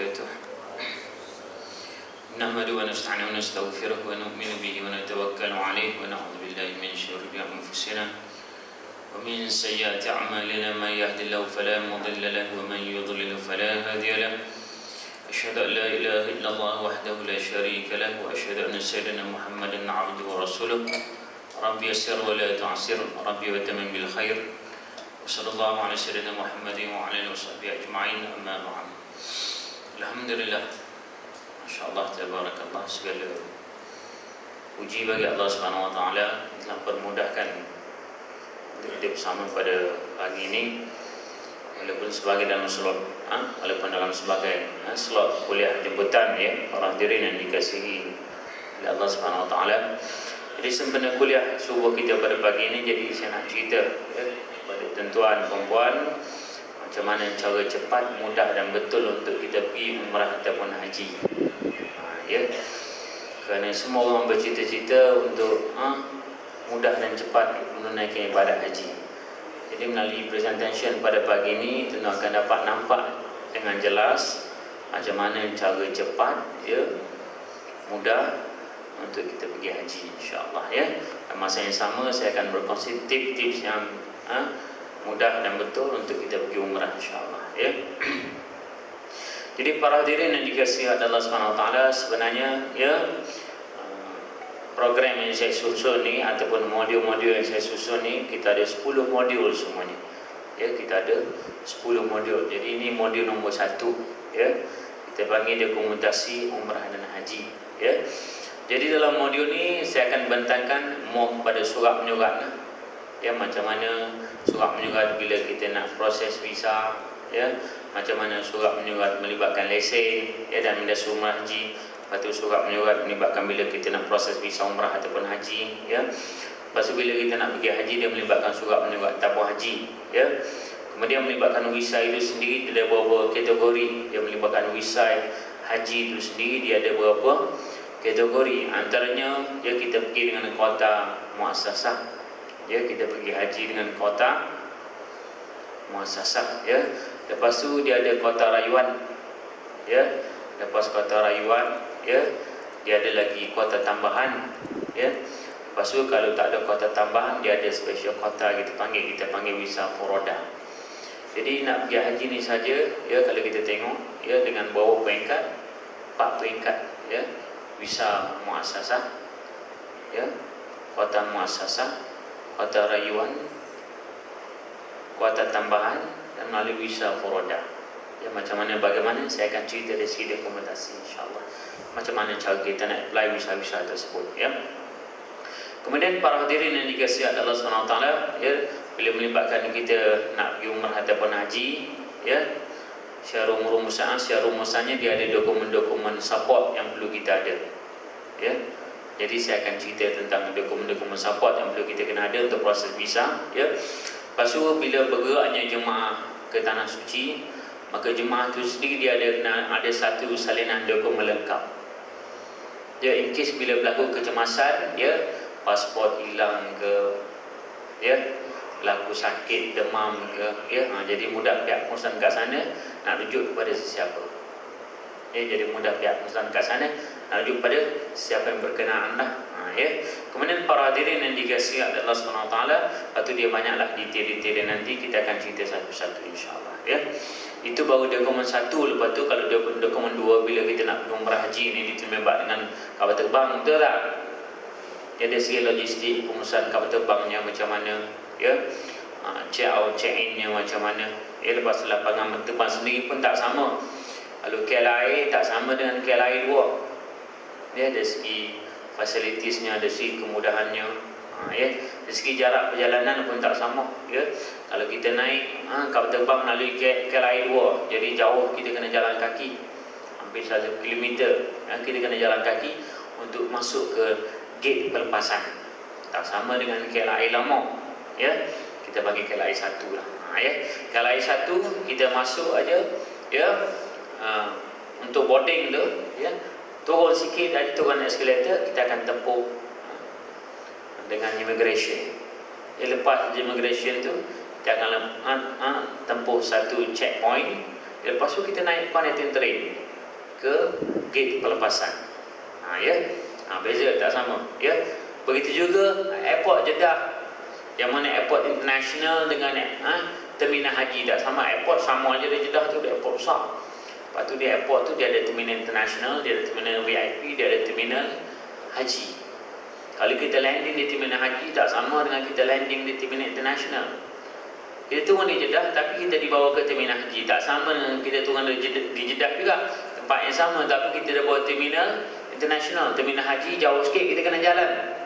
وبركاته. نحمده ونستعينه ونستغفره ونؤمن به ونتوكل عليه ونعوذ بالله من شرور أنفسنا ومن سيئات أعمالنا. من يهد الله فلا مضل له ومن يضلل فلا هادي له. أشهد أن لا إله إلا الله وحده لا شريك له وأشهد أن سيدنا محمدا عبده ورسوله. ربي يسر ولا تعسر، ربي وتمن بالخير. وصلى الله على سيدنا محمد وعلى آله وصحبه أجمعين. أما بعد. Alhamdulillah, Masya Allah, Tabarakallah, segala puji bagi Allah Subhanahu Wa Taala telah permudahkan untuk kita bersama pada pagi ini, walaupun sebagai dalam slot, walaupun dalam sebagai slot kuliah jemputan, ya, para hadirin yang dikasihi oleh Allah Subhanahu Wa Taala. Jadi sempena kuliah subuh kita pada pagi ini, jadi saya nak cerita, ya, kepada tuan-tuan, puan-puan, macam mana cara cepat, mudah dan betul untuk kita pergi umrah ataupun haji. Ya, kerana semua orang bercita-cita untuk mudah dan cepat menunaikan ibadat haji. Jadi melalui presentation pada pagi ini, tuan akan dapat nampak dengan jelas macam mana cara cepat, ya, mudah untuk kita pergi haji, insya-Allah, ya. Dan masa yang sama saya akan berkongsi tips-tips yang mudah dan betul untuk kita pergi umrah, insya-Allah, ya. Jadi para hadirin yang dikasihi Allah Subhanahu Wa Taala, sebenarnya, ya, program yang saya susun ni ataupun modul-modul yang saya susun ni, kita ada 10 modul semuanya. Ya, kita ada 10 modul. Jadi ini modul nombor 1, ya. Kita panggil dia komutasi umrah dan haji, ya. Jadi dalam modul ni saya akan bentangkan more kepada surat menyurat, ya, macam mana surat menyurat bila kita nak proses visa, ya, macam mana surat menyurat melibatkan lesen, ya, dan mendasar umrah haji. Lepas tu surat menyurat melibatkan bila kita nak proses visa umrah ataupun haji, ya. Lepas tu bila kita nak pergi haji, dia melibatkan surat menyurat tabung haji, ya. Kemudian melibatkan visa itu sendiri, dia ada beberapa kategori. Dia melibatkan visa haji itu sendiri, dia ada beberapa kategori. Antaranya, ya, kita pergi dengan kuota muassasah, ya, kita pergi haji dengan kuota muassasah, ya. Lepas tu dia ada kuota rayuan, ya. Lepas kuota rayuan, ya, dia ada lagi kuota tambahan, ya. Lepas tu kalau tak ada kuota tambahan, dia ada special kuota, kita panggil visa furoda. Jadi nak pergi haji ni saja, ya, kalau kita tengok, ya, dengan bawa peringkat 4 peringkat, ya. Visa muassasah, ya, kuota muassasah, kuota rayuan, kuota tambahan, dan melalui visa furoda. Ya, macam mana, bagaimana, saya akan cerita dari segi akomodasi, insya-Allah. Macam mana cara kita nak apply visa-visa tersebut, ya. Kemudian para hadirin yang dikasihi Allah Subhanahu Wa Taala, ya, bila melibatkan kita nak pergi umrah ataupun haji, ya, secara rumusannya dia ada dokumen-dokumen support yang perlu kita ada, ya. Jadi saya akan cerita tentang dokumen-dokumen support yang perlu kita kena ada untuk proses visa, ya. Lepas tu bila bergeraknya jemaah ke tanah suci, maka jemaah tu sendiri dia ada satu salinan dokumen lengkap. Ya, in case bila berlaku kecemasan, ya, pasport hilang ke, ya, berlaku sakit, demam ke, ya, jadi mudah pihak pengurusan kat sana nak rujuk kepada sesiapa. Ya, jadi mudah pihak pengurusan kat sana nak rujuk kepada siapa yang berkenaan lah. Ya. Kemudian para hadirin yang dikasihi Allah Subhanahu Wa Taala, lepas tu dia banyaklah detail-detail dan nanti kita akan cerita satu-satu, insya-Allah, ya. Itu baru dokumen 1. Lepas tu kalau dokumen 2, bila kita nak pergi umrah haji ni ditembak dengan kapal terbang, betul tak? Dia ada segi logistik pengurusan kapal terbangnya macam mana, ya, check out, check in-nya macam mana, ya. Lepas tu lapangan terbang sendiri pun tak sama. Kalau KLIA tak sama dengan KLIA 2. Dia ada segi fasilitasnya, ada segi kemudahannya, ya. Dari segi jarak perjalanan pun tak sama, ya. Kalau kita naik kapal terbang melalui KLIA 2, jadi jauh, kita kena jalan kaki hampir 1 kilometer, ya. Kita kena jalan kaki untuk masuk ke gate pelepasan. Tak sama dengan KLIA lama, ya. Kita bagi KLIA 1 lah, ya. KLIA 1 kita masuk aja, ya, untuk boarding tu, ya, turun sikit, dari turun eskalator kita akan tempuh dengan immigration. Ya, lepas immigration tu kita akan tempuh satu checkpoint. Lepas tu kita naik connecting train. ke gate pelepasan. Ya. Beza tak sama, ya. Begitu juga airport Jeddah, yang mana airport international dengan terminal haji tak sama. Airport sama aja di Jeddah tu, dia airport besar. Lepas tu di airport tu dia ada terminal international, dia ada terminal VIP, dia ada terminal haji. Kalau kita landing di terminal haji tak sama dengan kita landing di terminal international. Kita turun di Jeddah tapi kita dibawa ke terminal haji, tak sama dengan kita turun di Jeddah juga, tempat yang sama tapi kita dah bawa terminal international. Terminal haji jauh sikit, kita kena jalan,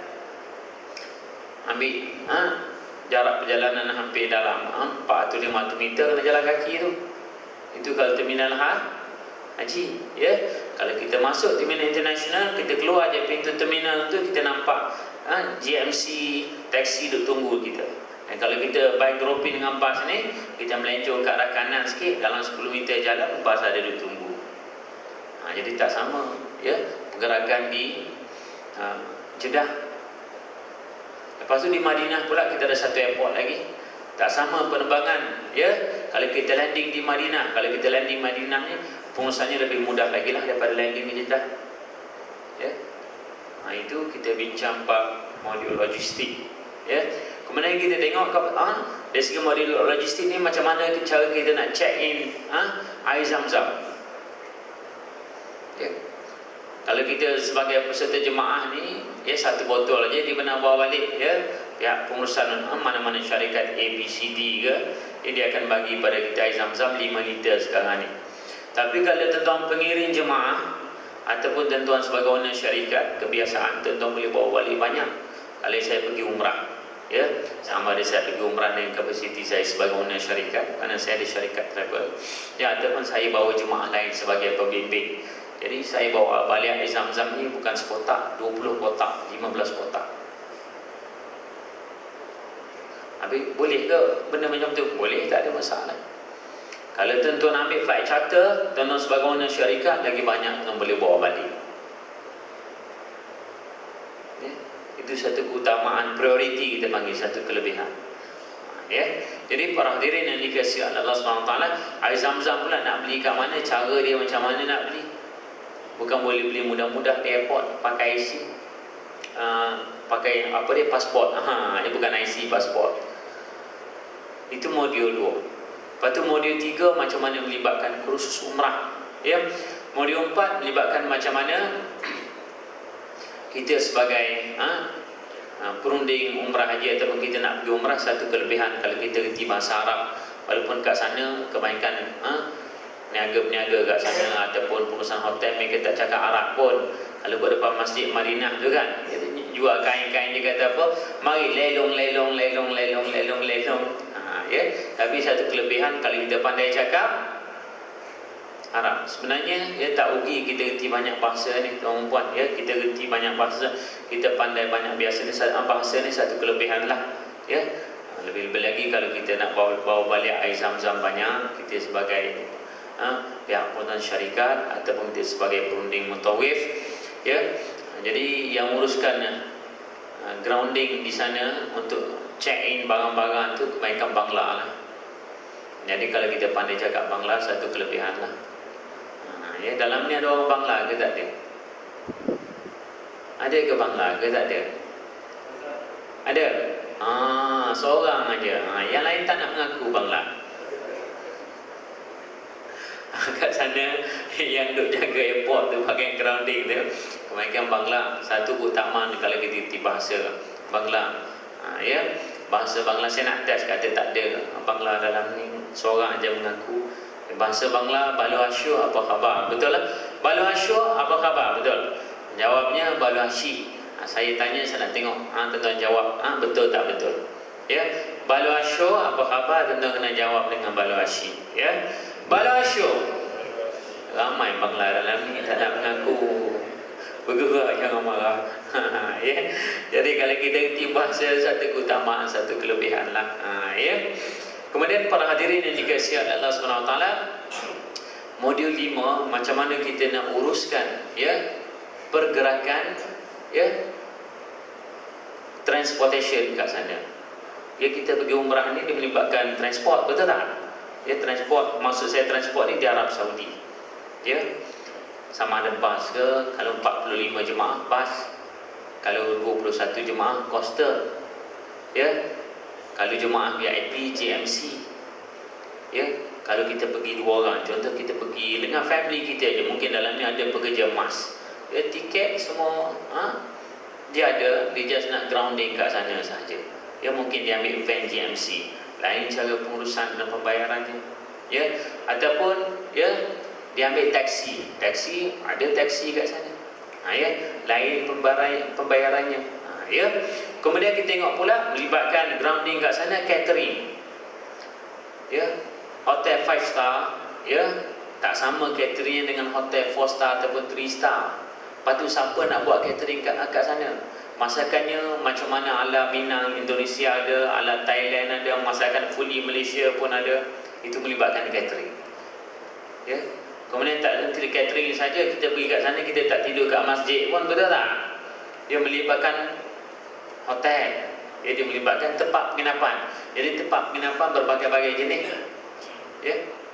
ambil jarak perjalanan hampir dalam 400-500 meter, kena jalan kaki tu. Itu kalau terminal haji, ya. Kalau kita masuk terminal international, kita keluar je pintu terminal tu, kita nampak GMC taksi duk tunggu kita. Dan kalau kita by grouping dengan bas ni, kita melencong ke arah kanan sikit, dalam 10 meter jalan bas ada duk tunggu. Jadi tak sama, ya, pergerakan di Jeddah. Lepas tu di Madinah pula kita ada satu airport lagi, tak sama penerbangan, ya. Kalau kita landing di Madinah, kalau kita landing Madinah ni pengurusannya lebih mudah lagi lah daripada landing di Jeddah, ya. Itu kita bincang bab modul logistik, ya. Kemudian kita tengok dari segi modul logistik ni macam mana cara kita nak check in air Zam-Zam, ya. Kalau kita sebagai peserta jemaah ni, ya, satu botol aja di benar bawa balik, ya. Pihak pengurusan mana-mana syarikat A, B, C, D ke, dia akan bagi pada kita air Zam-Zam 5 liter sekarang ni. Tapi kalau tuan-tuan pengiring jemaah ataupun tuan-tuan sebagai owner syarikat, kebiasaan tuan-tuan boleh bawa balik banyak. Kalau saya pergi umrah, ya, sama ada saya pergi umrah dengan kapasiti saya sebagai owner syarikat, kerana saya ada syarikat travel, ya, ataupun saya bawa jemaah lain sebagai pembimbing. Jadi saya bawa balik air Zam-Zam ni bukan sekotak, 20 kotak, 15 kotak. Habis boleh ke benda macam tu? Boleh, tak ada masalah. Kalau tuan-tuan ambil flight charter, tuan-tuan sebagai owner syarikat, lagi banyak tuan boleh bawa balik, ya. Itu satu keutamaan, prioriti kita panggil, satu kelebihan, ya. Jadi para hadirin yang dikasihi Allah SWT, air Zam-Zam pula nak beli kat mana, cara dia macam mana nak beli. Bukan boleh beli mudah-mudah di airport pakai IC, pakai apa dia, pasport. Dia bukan IC, pasport. Itu modul 2. Lepas tu modul 3 macam mana melibatkan kursus umrah, ya. Modul 4 melibatkan macam mana kita sebagai perunding umrah haji ataupun kita nak pergi umrah. Satu kelebihan kalau kita reti bahasa Arab, walaupun kat sana kebanyakan peniaga-peniaga kat sana ataupun pengurusan hotel mereka tak cakap Arab pun. Kalau buat depan Masjid Madinah tu kan, dia jual kain-kain, dia kata apa, mari lelong, ya. Tapi satu kelebihan kalau kita pandai cakap Arab, sebenarnya ya tak rugi kita reti banyak bahasa ni tuan-puan, ya. Kita reti banyak bahasa, kita pandai banyak bahasa ni satu kelebihan lah, ya. Lebih-lebih lagi kalau kita nak bawa balik air Zam-Zam banyak, kita sebagai pihak pengurusan syarikat ataupun kita sebagai perunding mutawif, ya. Jadi yang uruskan grounding di sana untuk check in barang-barang tu kebanyakan Bangla lah. Jadi kalau kita pandai cakap Bangla, satu kelebihan lah, ya. Dalam ni ada orang Bangla ke tak ada? Ada ke Bangla ke tak ada? Ada? Seorang aja. Yang lain tak nak mengaku Bangla. Kat sana yang duk jaga airport tu pakai grounding tu kebanyakan Bangla. Satu keutamaan kalau kita reti bahasa Bangla, ya. Bahasa Bangla saya nak test, kata tak ada Bangla dalam ni, seorang aja mengaku. Bahasa Bangla, Balu Asyur apa khabar? Betul lah. Balu Asyur apa khabar? Betul. Jawabnya Balu Asyik. Saya tanya, saya nak tengok tuan-tuan jawab betul tak betul, ya. Balu Asyur apa khabar? Tuan-tuan kena jawab dengan Balu Asyik, ya. Balu Asyur. Ramai Bangla dalam ni tak nak mengaku. Bergerak jangan marah. Ya. Jadi kalau kita reti bahasa, satu keutamaan, satu kelebihan lah, ya. Kemudian para hadirin yang dikasihi Allah SWT, modul 5 macam mana kita nak uruskan, ya, pergerakan, ya, transportation kat sana. Ya, kita pergi umrah ni dia melibatkan transport, betul tak? Ya, transport, maksud saya transport ni di Arab Saudi, ya. sama ada bas ke, kalau 45 jemaah bas, kalau 21 jemaah coaster, ya. Kalau jemaah VIP JMC, ya. Kalau kita pergi 2 orang, contoh kita pergi dengan family kita je, mungkin dalam ni ada pekerja emas, ya, tiket semua dia ada, dia just nak grounding kat sana saja. Ya, mungkin dia ambil van GMC, lain cara pengurusan dan pembayarannya, ya. Ataupun ya, dia ambil taksi, ada taksi kat sana, ya, lain pembayarannya, ya. Kemudian kita tengok pula melibatkan grounding kat sana, catering, ya. Hotel 5 star, ya, tak sama cateringnya dengan hotel 4 star ataupun 3 star. Lepas tu siapa nak buat catering kat sana? Masakannya macam mana ala Minang Indonesia ada, ala Thailand ada, masakan fully Malaysia pun ada. Itu melibatkan catering, ya. Kemudian tak berhenti catering saja, kita pergi kat sana, kita tak tidur kat masjid pun, betul tak? Dia melibatkan hotel, ya, dia melibatkan tempat penginapan. Jadi tempat penginapan berbagai-bagai jenis, ya,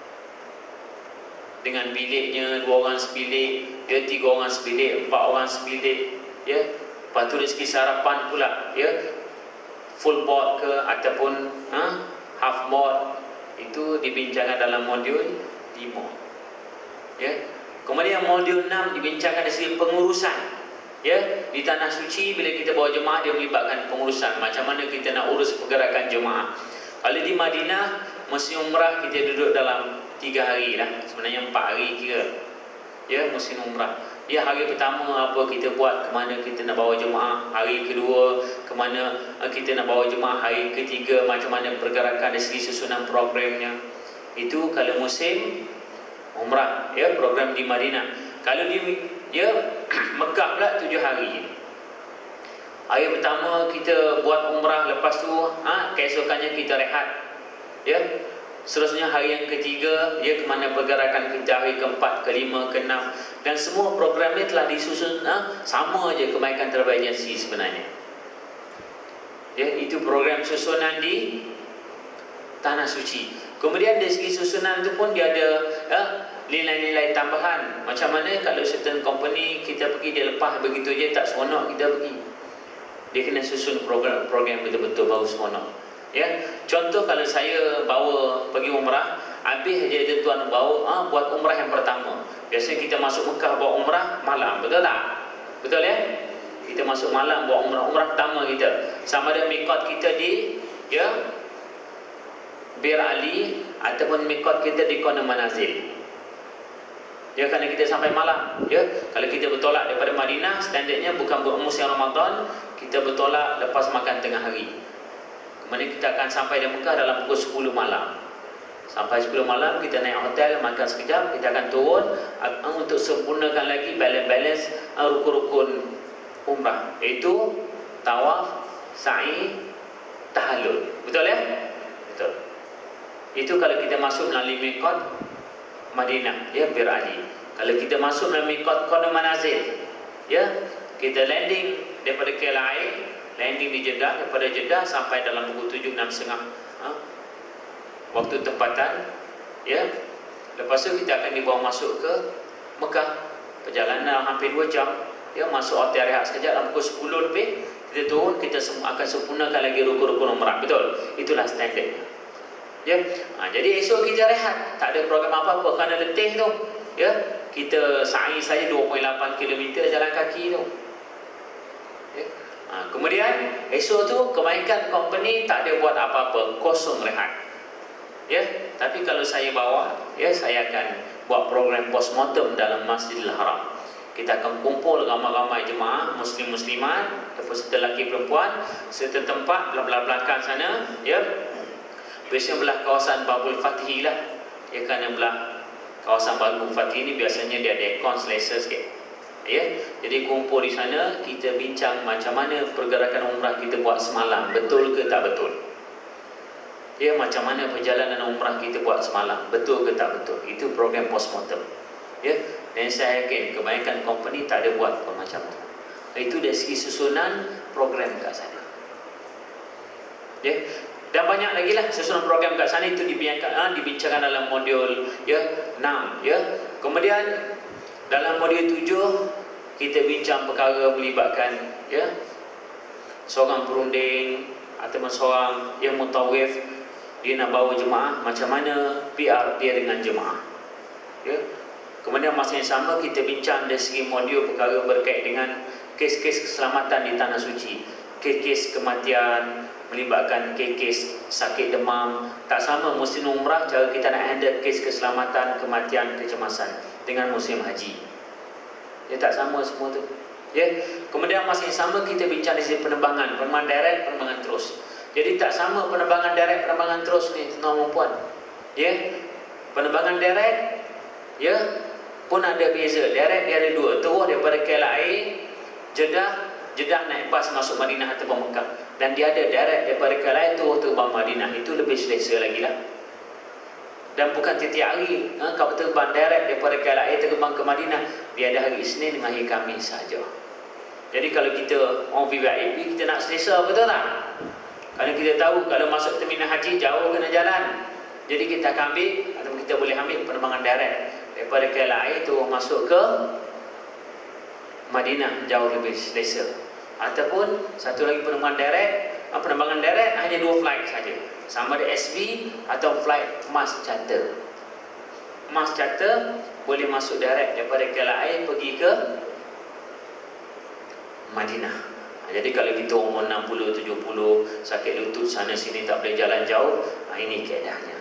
dengan biliknya, 2 orang sebilik, ya, 3 orang sebilik, 4 orang sebilik, ya. Lepas tu dari segi sarapan pula, ya, full board ke ataupun half board, itu dibincangkan dalam modul 5, ya. Kemudian modul 6 dibincangkan dari segi pengurusan, ya. Di tanah suci bila kita bawa jemaah, dia melibatkan pengurusan, macam mana kita nak urus pergerakan jemaah. Kalau di Madinah musim umrah, kita duduk dalam 3 hari lah, sebenarnya 4 hari kira, ya, musim umrah. Ya, hari pertama apa kita buat, ke mana kita nak bawa jemaah, hari kedua ke mana kita nak bawa jemaah, hari ketiga macam mana pergerakan dari segi susunan programnya. Itu kalau musim umrah, ya, program di Madinah. Kalau di, ya, Mekah pula 7 hari. Hari pertama kita buat umrah, lepas tu keesokannya kita rehat, ya. Seterusnya hari yang ketiga, ya, ke mana pergerakan kita, hari keempat, kelima, keenam, dan semua program ni telah disusun sama aja kebaikan terbaik agensi sebenarnya. Ya, itu program susunan di tanah suci. Kemudian dari segi susunan tu pun dia ada nilai-nilai tambahan. Macam mana kalau certain company kita pergi, dia lepas begitu je, tak seronok kita pergi. Dia kena susun program betul-betul baru seronok. Ya, contoh kalau saya bawa pergi umrah, habis je tuan bawa buat umrah yang pertama. Biasanya kita masuk Mekah bawa umrah malam, betul tak? Betul, ya? Kita masuk malam bawa umrah pertama kita. Sama ada mikot kita di, ya, Bir Ali ataupun mikot kita di Qana Manazil. Ya, kerana kita sampai malam, ya. Kalau kita bertolak daripada Madinah, standardnya bukan musim Ramadan, kita bertolak lepas makan tengah hari. Kemudian kita akan sampai di Mekah dalam pukul 10 malam. Sampai 10 malam kita naik hotel, makan sekejap, kita akan turun untuk sempurnakan lagi balance rukun-rukun umrah, iaitu tawaf, sa'i, tahallul. Betul, ya? Betul. Itu kalau kita masuk melalui mikot Madinah, ya, Bir Ali. Kalau kita masuk melalui mikot Qana Manazil, ya, kita landing daripada KLIA, landing di Jeddah, daripada Jeddah sampai dalam pukul 7, 6.30 waktu tempatan, ya. Lepas tu kita akan dibawa masuk ke Mekah, perjalanan hampir 2 jam, ya. Masuk hotel rehat sekejap dalam pukul 10 lebih, kita turun, kita akan sempurnakan lagi rukun-rukun umrah. Betul, itulah standardnya, ya. Jadi esok kita rehat, tak ada program apa-apa kerana letih tu, ya. Kita sa'i saja 2.8 km jalan kaki tu, ya. Kemudian esok tu kebaikan company tak ada buat apa-apa, kosong rehat, ya. Tapi kalau saya bawa, ya, saya akan buat program postmortem dalam Masjidil Haram. Kita akan kumpul ramai-ramai jemaah muslim-muslimat, serta lelaki perempuan, serta tempat belah belakang sana, ya. Biasanya belah kawasan Babul Fatih lah, ya, kerana belah kawasan Babul Fatih ni biasanya dia ada aircon selesa sikit, ya. Jadi kumpul di sana, kita bincang macam mana pergerakan umrah kita buat semalam, betul ke tak betul, ya. Macam mana perjalanan umrah kita buat semalam, betul ke tak betul. Itu program postmortem, ya. Dan saya yakin kebanyakan company tak ada buat macam tu. Itu dari segi susunan program kat sana, ya. Dan banyak lagi lah susunan program kat sana, itu dibincangkan dalam modul, ya, 6, ya. Kemudian Dalam modul 7 kita bincang perkara melibatkan seorang perunding ataupun seorang yang mutawif, dia nak bawa jemaah, macam mana PR dia dengan jemaah. Kemudian masa yang sama kita bincang dari segi modul perkara berkait dengan kes-kes keselamatan di tanah suci, kes-kes kematian, melibatkan kes-kes sakit demam. Tak sama musim umrah cara kita nak handle kes keselamatan, kematian, kecemasan dengan musim haji. Tak sama semua tu. Kemudian masa yang sama kita bincang dari segi penerbangan direct, penerbangan terus. Jadi tak sama penerbangan direct, penerbangan terus ni tuan-tuan dan puan. Penerbangan direct pun ada beza. Direct dia ada dua, terus daripada KLIA Jeddah naik bas masuk Madinah ataupun Mekah. Dan dia ada direct daripada KLIA terus terbang Madinah. Itu lebih selesa lagi lah. Dan bukan tiap hari kalau terbang direct daripada KLIA terbang ke Madinah, dia ada hari Isnin dengan hari Khamis saja. Jadi kalau kita orang VIP, kita nak selesa, betul tak? Kalau kita tahu kalau masuk terminal haji jauh kena jalan, jadi kita akan ambil, atau kita boleh ambil penerbangan direct daripada KLIA itu masuk ke Madinah, jauh lebih selesa. Ataupun satu lagi penerbangan direct hanya 2 flight saja, sama ada SB atau flight mass charter. Mass charter boleh masuk direct daripada KLIA pergi ke Madinah. Jadi kalau kita umur 60, 70, sakit lutut sana sini tak boleh jalan jauh, ini keadaannya.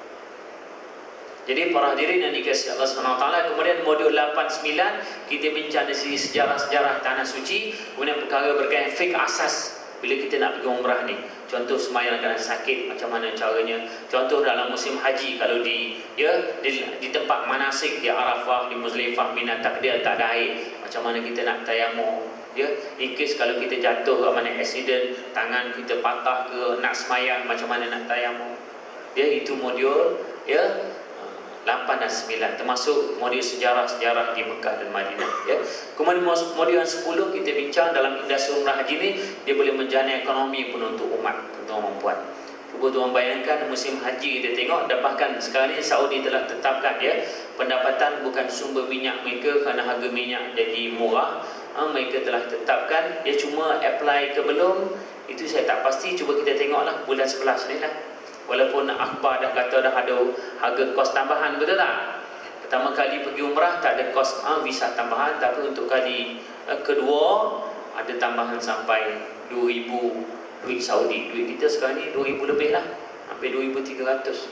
Jadi para hadirin yang dikasihi Allah SWT, kemudian modul 8-9 kita bincang dari segi sejarah-sejarah tanah suci, kemudian perkara berkaitan fik asas bila kita nak pergi umrah ni. Contoh sembahyang keadaan sakit, macam mana caranya. Contoh dalam musim haji, kalau di tempat manasik, di Arafah, di Muzdalifah, Mina, takdir tak ada air, macam mana kita nak tayamum. In case kalau kita jatuh ke mana accident, tangan kita patah ke, nak semayang, macam mana nak tayamum. Itu modul 8 dan 9, termasuk modul sejarah-sejarah di Mekah dan Madinah. Kemudian modul yang 10 kita bincang dalam industri umrah haji ni, dia boleh menjana ekonomi pun untuk umat, tuan-tuan dan puan. Cuba tuan bayangkan musim haji kita tengok, dan bahkan sekarang ni Saudi telah tetapkan pendapatan bukan sumber minyak mereka kerana harga minyak jadi murah. Mereka telah tetapkan, dia cuma apply ke belum, itu saya tak pasti. Cuba kita tengoklah bulan 11 ni lah. Walaupun akhbar dah kata dah ada harga kos tambahan, betul tak? Pertama kali pergi umrah tak ada kos visa tambahan, tapi untuk kali kedua ada tambahan sampai 2,000 duit Saudi. Duit kita sekarang ni 2,000 lebih lah, hampir 2,300.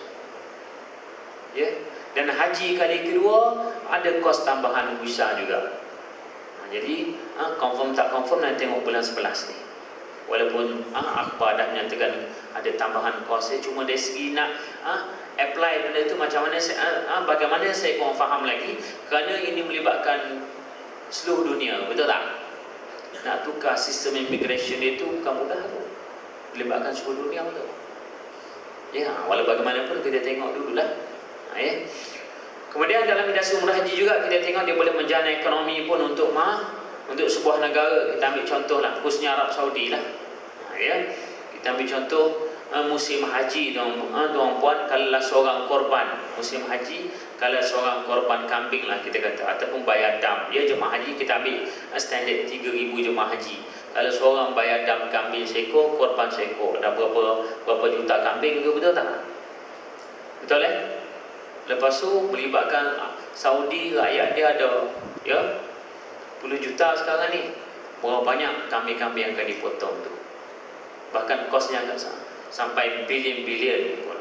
Dan haji kali kedua ada kos tambahan visa juga. Jadi confirm tak confirm nanti tengok bulan 11 ni. Walaupun akhbar dah menyatakan ada tambahan kos, cuma dari segi nak apply benda itu macam mana bagaimana saya kurang faham lagi, kerana ini melibatkan seluruh dunia, betul tak? Nak tukar sistem immigration itu bukan mudah tu, melibatkan seluruh dunia, betul. Walau bagaimanapun kita tengok dululah. Kemudian dalam industri umrah haji juga kita tengok dia boleh menjana ekonomi pun untuk sebuah negara. Kita ambil contoh lah, khususnya Arab Saudi lah. Kita ambil contoh musim haji, tuan puan, kalau seorang korban musim haji, kalau seorang korban kambing lah kita kata, ataupun bayar dam, jemaah haji kita ambil standard 3,000 jemaah haji. Kalau seorang bayar dam kambing seekor, korban seekor, dah berapa juta kambing tu, betul tak? Betul Lepas tu melibatkan Saudi, rakyat dia ada 10 juta sekarang ni. Berapa banyak kambing-kambing yang akan dipotong tu. Bahkan kosnya akan sampai bilion-bilion pun.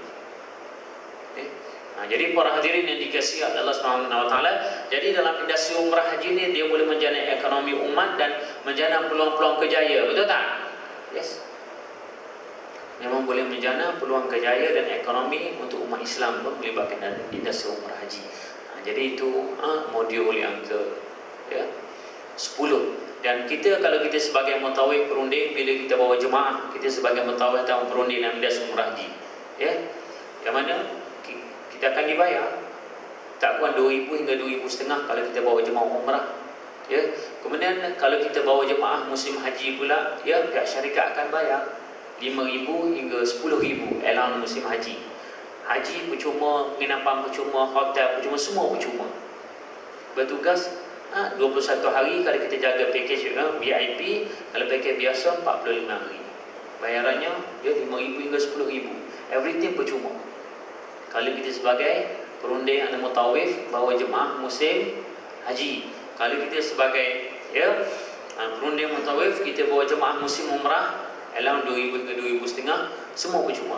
Jadi para hadirin yang dikasihi Allah SWT, jadi dalam industri umrah haji ni dia boleh menjana ekonomi umat dan menjana peluang-peluang kejaya, betul tak? Yes. Memang boleh menjana peluang kejaya dan ekonomi untuk umat Islam pun melibatkan dalam industri umrah haji. Jadi itu modul yang ke 10. Dan kita, kalau kita sebagai mutawif perunding, bila kita bawa jemaah, kita sebagai mutawif atau perunding dalam industri umrah haji, yang mana kita akan dibayar tak kurang 2,000 hingga 2,500 kalau kita bawa jemaah umrah. Kemudian kalau kita bawa jemaah musim haji pula, pihak syarikat akan bayar 5,000 hingga 10,000 allowance musim haji. Haji percuma, penginapan percuma, hotel percuma, semua percuma. Bertugas 21 hari kalau kita jaga package VIP. Kalau package biasa 45 hari. Bayarannya dia 5,000 hingga 10,000. Everything percuma. Kalau kita sebagai perunding atau mutawif bawa jemaah musim haji. Kalau kita sebagai perunding mutawif, kita bawa jemaah musim umrah, allowance 2,000 ke 2,500, semua percuma.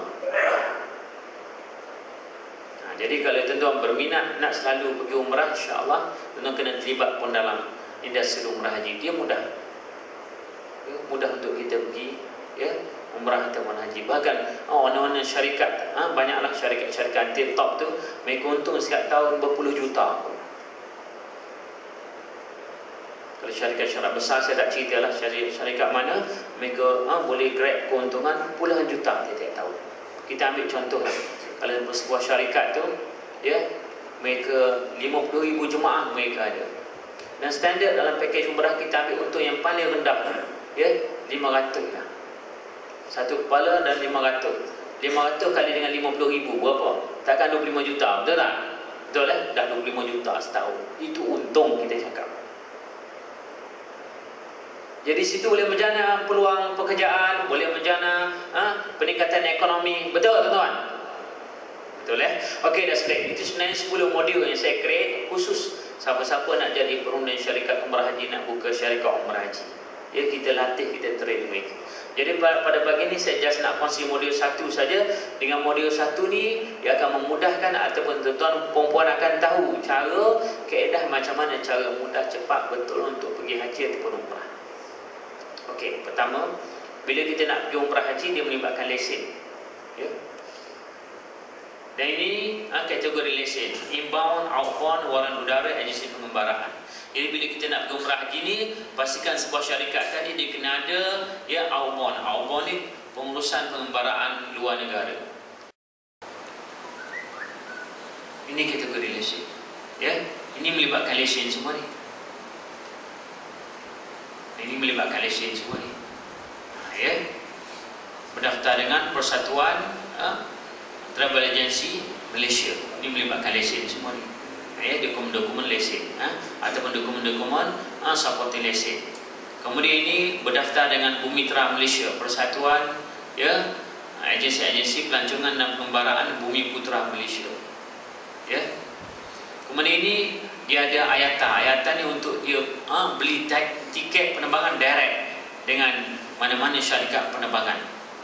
Jadi kalau tuan-tuan berminat nak selalu pergi umrah, insya-Allah tuan-tuan kena terlibat pun dalam industri umrah haji. Dia mudah. Mudah untuk kita pergi umrah ataupun haji. Bahkan mana-mana syarikat, banyaklah syarikat-syarikat top tu, mereka untung setiap tahun berpuluh juta. Kalau syarikat-syarikat besar saya tak ceritalah syarikat mana, mereka boleh grab keuntungan puluhan juta setiap tahun. Kita ambil contoh kalau sebuah syarikat tu mereka 50,000 jemaah mereka ada. Dan standard dalam pakej umrah kita ambil untung yang paling rendah 500 lah. Satu kepala dan 500. 500 kali dengan 50,000 berapa? Takkan 25 juta, betul tak? Betul dah 25 juta setahun. Itu untung kita cakap. Jadi situ boleh menjana peluang pekerjaan, boleh menjana peningkatan ekonomi. Betul tuan-tuan? Betul Okey, dah selesai. Itu sebenarnya 10 modul yang saya create khusus siapa-siapa nak jadi perunding syarikat umrah haji, nak buka syarikat umrah haji. Kita latih, kita train mereka. Jadi pada pagi ni saya just nak kongsi modul 1 saja. Dengan modul 1 ni dia akan memudahkan ataupun tuan-tuan perempuan akan tahu cara kaedah macam mana cara mudah cepat betul untuk pergi haji ataupun umrah. Okey, pertama, bila kita nak pergi umrah haji dia melibatkan lesen. Dan ini kategori lesen, inbound, outbound, waran udara, agensi pengembaraan. Jadi bila kita nak pergi umrah haji ni, pastikan sebuah syarikat tadi dia kena ada outbound. Outbound ni pengurusan pengembaraan luar negara. Ini kategori lesen. Ini melibatkan lesen semua ni. Ini melibatkan lesen semua ni. Berdaftar dengan Persatuan Travel Agency Malaysia. Ini melibatkan lesen semua ni. Dokumen-dokumen lesen ataupun dokumen-dokumen supporting lesen. Kemudian ini berdaftar dengan Bumiputera Malaysia, Persatuan agensi-agensi pelancongan dan pengembaraan Bumiputera Malaysia. Kemudian ini dia ada IATA. IATA ni untuk dia beli tiket penerbangan direct dengan mana-mana syarikat penerbangan.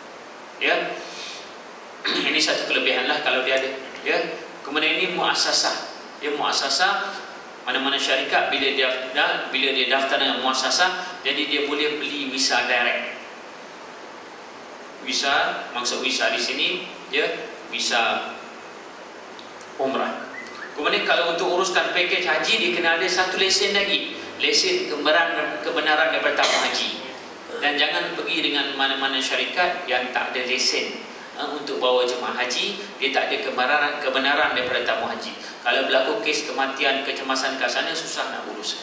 Ini satu kelebihan lah kalau dia ada. Kemudian ini muasasah. Muasasah, mana-mana syarikat bila dia daftar dengan muasasah, jadi dia boleh beli visa direct. Visa, maksud visa di sini visa umrah. Kemudian kalau untuk uruskan pakej haji, dia kena ada satu lesen lagi, lesen kebenaran daripada tamu haji. Dan jangan pergi dengan mana-mana syarikat yang tak ada lesen untuk bawa jemaah haji, dia tak ada kebenaran daripada tamu haji. Kalau berlaku kes kematian, kecemasan kat sana, susah nak urus.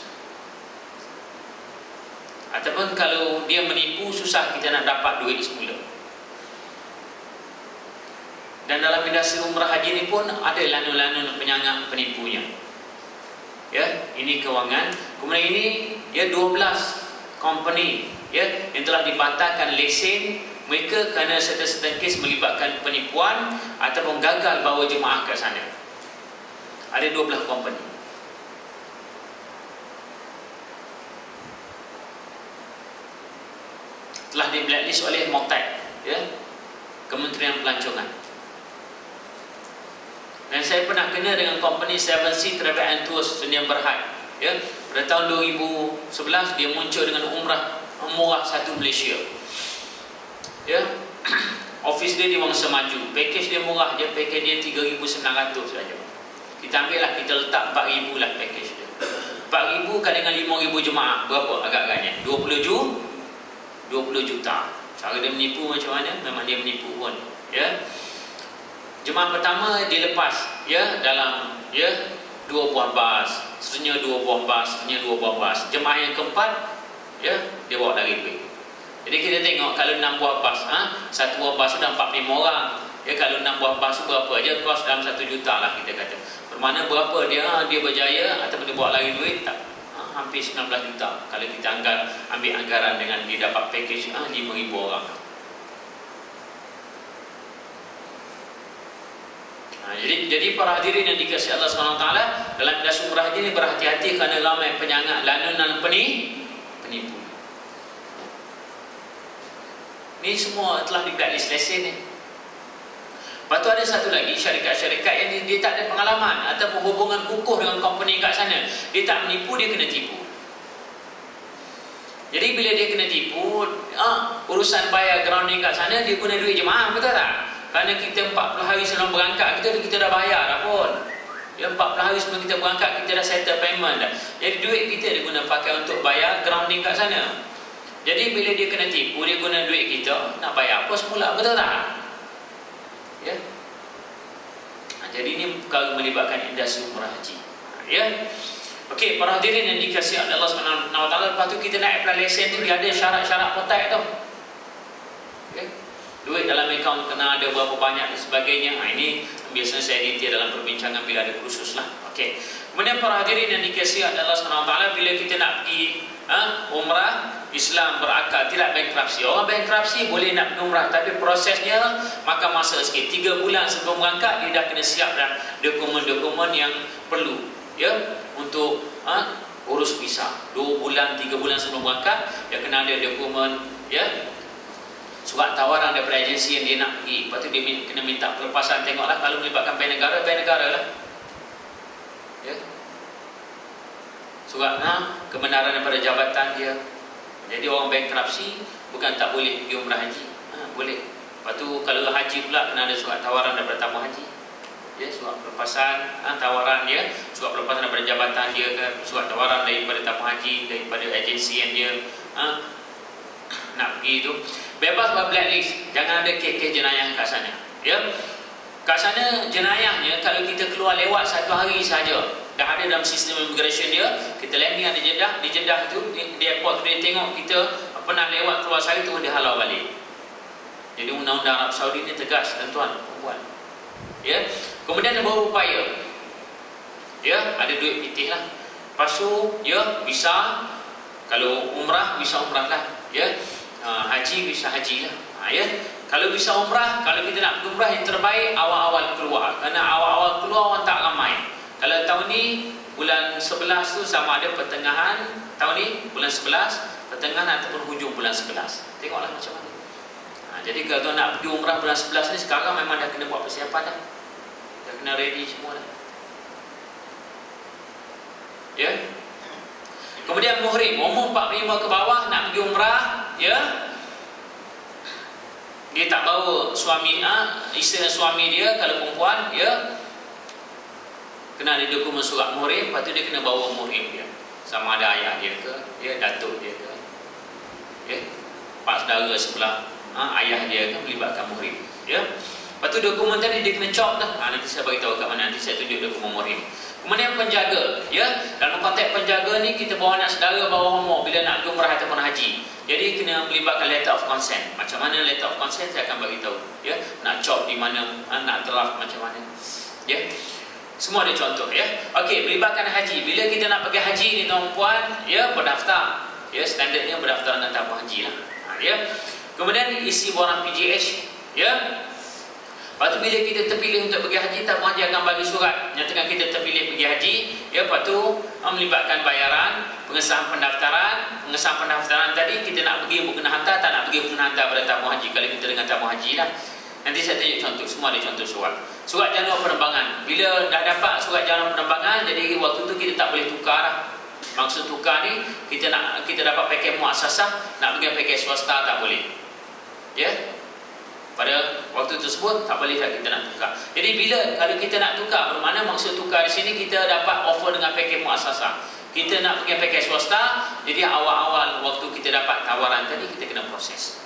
Ataupun kalau dia menipu, susah kita nak dapat duit semula. Dan dalam industri umrah haji ni pun ada lanun-lanun penyangak penipunya. Ini kewangan. Kemudian ini 12 company yang telah dipatahkan lesen mereka kerana serta-serta kes melibatkan penipuan ataupun gagal bawa jemaah ke sana. Ada 12 company. Telah di blacklist oleh MOTAC, Kementerian Pelancongan. Dan saya pernah kena dengan company 7C Travel and Tours Sdn Bhd. Pada tahun 2011 dia muncul dengan umrah murah satu Malaysia. Office dia di Wangsa Maju. Package dia murah, package dia 3,900 saja. Kita ambil lah, kita letak 4,000 lah package dia. 4,000 kali dengan 5,000 jemaah, berapa agak-agaknya? 20 juta. Cara dia menipu macam mana? Memang dia menipu pun. Jemaah pertama dia lepas dalam 2 buah bas, seterusnya 2 buah bas, seterusnya 2 buah bas. Jemaah yang keempat dia bawa lari duit. Jadi kita tengok kalau 6 buah bas, satu buah bas sudah 45 orang. Kalau 6 buah bas berapa aja, kos dalam 1 juta lah kita kata. Bermakna berapa dia berjaya ataupun dia bawa lari duit tak? hampir 19 juta kalau kita ambil anggaran dengan dia dapat package 5,000 orang. Jadi para hadirin yang dikasihi Allah SWT, dalam industri umrah ini berhati-hati kerana ramai penyangat, lanunan penipu. Ini semua telah di blacklist lesen ni. Lepas tu ada satu lagi syarikat-syarikat yang dia tak ada pengalaman ataupun hubungan kukuh dengan company kat sana. Dia tak menipu, dia kena tipu. Jadi bila dia kena tipu, urusan bayar grounding kat sana, dia guna duit jemaah, betul tak? Kerana kita 40 hari sebelum berangkat, kita dah bayar dah pun. Ya, 40 hari sebelum kita berangkat, kita dah settle payment dah. Jadi duit kita dia guna pakai untuk bayar grounding kat sana. Jadi bila dia kena tipu, dia guna duit kita, nak bayar apa semula, betul tak? Ya. Jadi ini perkara melibatkan industri umrah haji. Ya. Okey, para hadirin yang dikasihi Allah SWT, lepas tu kita nak apply lesen tu, dia ada syarat-syarat potek tu. Okay. Duit dalam akaun kena ada berapa banyak dan sebagainya. Ini biasanya saya detail dalam perbincangan bila ada kursus lah. Okey. Kemudian para hadirin yang dikasihi Allah SWT, bila kita nak pergi umrah, Islam berakal, tidak bankrupsi. Orang bankrupsi boleh nak pergi umrah, tapi prosesnya makan masa sikit. 3 bulan sebelum berangkat dia dah kena siap dah dokumen-dokumen yang perlu, ya, untuk urus visa. 2 bulan, 3 bulan sebelum berangkat dia kena ada dokumen, ya, surat tawaran daripada agensi yang dia nak pergi. Lepas tu dia kena minta pelepasan. Tengoklah kalau melibatkan bank negara lah, ya, surat kebenaran daripada jabatan dia. Jadi orang bankrupsi bukan tak boleh pergi umrah haji, boleh. Lepas tu kalau haji pula kena ada surat tawaran daripada tamu haji, ya, surat pelepasan tawaran dia, surat pelepasan daripada jabatan dia kan, surat tawaran daripada tamu haji, daripada agensi yang dia nak pergi tu. Bebas buat blacklist, jangan ada kes-kes jenayah kat sana, ya. Kat sana jenayahnya kalau kita keluar lewat 1 hari saja, dah ada dalam sistem immigration dia, kita landing di Jeddah tu, di airport tu dia tengok kita pernah lewat keluar sehari tu, dia halau balik. Jadi undang-undang Arab Saudi ni tegas, tuan-tuan, perempuan. Ya. Kemudian ada beberapa upaya. Ya, ada duit pitih lah. Lepas tu, ya, visa, kalau umrah, visa umrah lah. Ya. Haji, visa haji lah. Ya. Kalau visa umrah, kalau kita nak pergi umrah, yang terbaik awal-awal keluar. Kerana awal-awal keluar orang tak ramai. Kalau tahun ni bulan 11 tu sama ada pertengahan tahun ni bulan 11, pertengahan ataupun hujung bulan 11. Tengoklah macam mana. Jadi kalau tuan nak pergi umrah bulan 11 ni, sekarang memang dah kena buat persiapan dah. Dah kena ready semua dah. Ya. Kemudian muhrim, umur 45 ke bawah nak pergi umrah, ya. Dia tak bawa suami, isteri dan suami dia kalau perempuan, ya. Kena ada dokumen surat muhrim, lepas tu dia kena bawa muhrim dia. Sama ada ayah dia ke, ya, datuk dia ke, ya, pak saudara sebelah ayah dia ke, melibatkan muhrim, ya. Lepas tu dokumen tadi dia kena chop dah. Nanti saya beritahu kat mana, nanti saya tunjuk dokumen muhrim. Kemudian penjaga, ya. Dalam konteks penjaga ni kita bawa anak saudara, bawa homo bila nak pergi umrah ataupun haji. Jadi kena melibatkan letter of consent. Macam mana letter of consent saya akan beritahu, ya. Nak chop di mana, nak draft macam mana, ya. Semua ada contoh, ya. Okey, melibatkan haji. Bila kita nak pergi haji ni tuan-puan, ya, berdaftar. Ya, standardnya berdaftar dengan tamu haji lah. Ya. Kemudian isi borang PGH, ya. Lepas tu bila kita terpilih untuk pergi haji, tamu haji akan bagi surat nyatakan kita terpilih pergi haji, ya. Lepas tu melibatkan bayaran, pengesahan pendaftaran tadi, kita nak pergi buku hantar, tak nak pergi buku hantar pada tamu haji kalau kita dengan tamu haji lah. Nanti saya tunjuk contoh, semua ada contoh surat. Surat jadual penerbangan. Bila dah dapat surat jadual penerbangan, jadi waktu tu kita tak boleh tukar lah. Maksud tukar ni, kita dapat paket muassasah, nak pergi paket swasta tak boleh. Ya. Pada waktu tersebut tak boleh lah kita nak tukar. Jadi bila kalau kita nak tukar, bermakna maksud tukar di sini kita dapat offer dengan paket muassasah. Kita nak pergi paket swasta, jadi awal-awal waktu kita dapat tawaran tadi kita kena proses.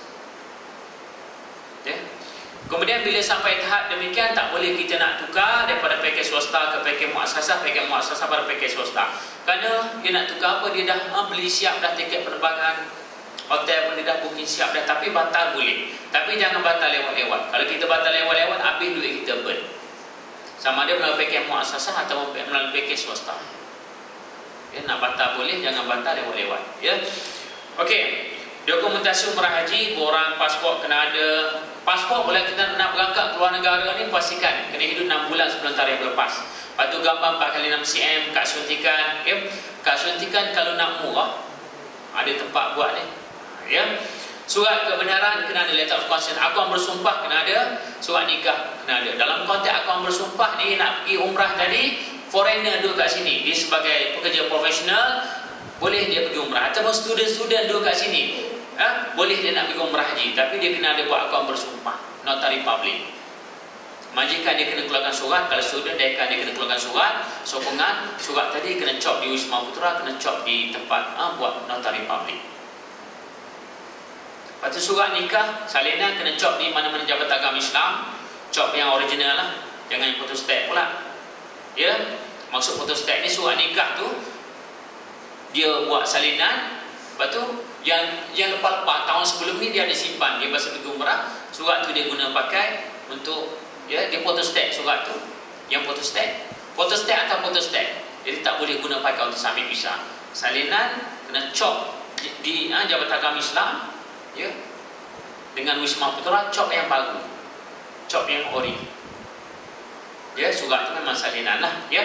Ya. Kemudian bila sampai tahap demikian, tak boleh kita nak tukar daripada paket swasta ke paket muassasah pada paket swasta. Kerana dia nak tukar apa, dia dah beli siap dah tiket penerbangan, hotel pun dia dah booking siap dah, tapi batal boleh. Tapi jangan batal lewat-lewat. Kalau kita batal lewat-lewat, habis duit kita burn. Sama ada melalui paket muassasah atau melalui paket swasta. Ya, nak batal boleh, jangan batal lewat-lewat. Ya. Okey. Dokumentasi umrah haji, borang pasport kena ada. Pasport boleh kita nak berangkat keluar negara ni, pastikan kena hidup 6 bulan sebelum tarikh berlepas. Lepas tu gambar 4x6 cm, kad suntikan. Ya. Kad suntikan kalau nak murah, ada tempat buat ni. Ya. Surat kebenaran kena ada, letter of consent. Akuan bersumpah kena ada, surat nikah kena ada. Dalam konteks akuan bersumpah ni nak pergi umrah tadi, foreigner duduk kat sini, dia sebagai pekerja profesional, boleh dia pergi umrah. Ataupun student duduk kat sini, boleh dia nak pergi umrah haji, tapi dia kena ada buat akaun bersumpah, notary public. Majikan dia kena keluarkan surat, kalau student dekan dia kena keluarkan surat sokongan. Surat tadi kena cop di Wisma Putra, kena cop di tempat buat notary public. Lepas tu surat nikah salinan kena cop di mana-mana Jabatan Agama Islam, cop yang original lah, jangan yang photostat pula. Ya, maksud photostat ni surat nikah tu dia buat salinan, lepas tu yang lepas-lepas tahun sebelum ni dia ada simpan, dia pasal pergi umrah, surat tu dia guna pakai untuk, ya, dia photostat surat tu. Yang photostat atau photostat, jadi tak boleh guna pakai untuk submit visa. Salinan kena cop di Jabatan Agama Islam, ya, dengan Wisma Putra, cop yang baru, cop yang ori. Ya, surat tu memang salinan lah. Ya.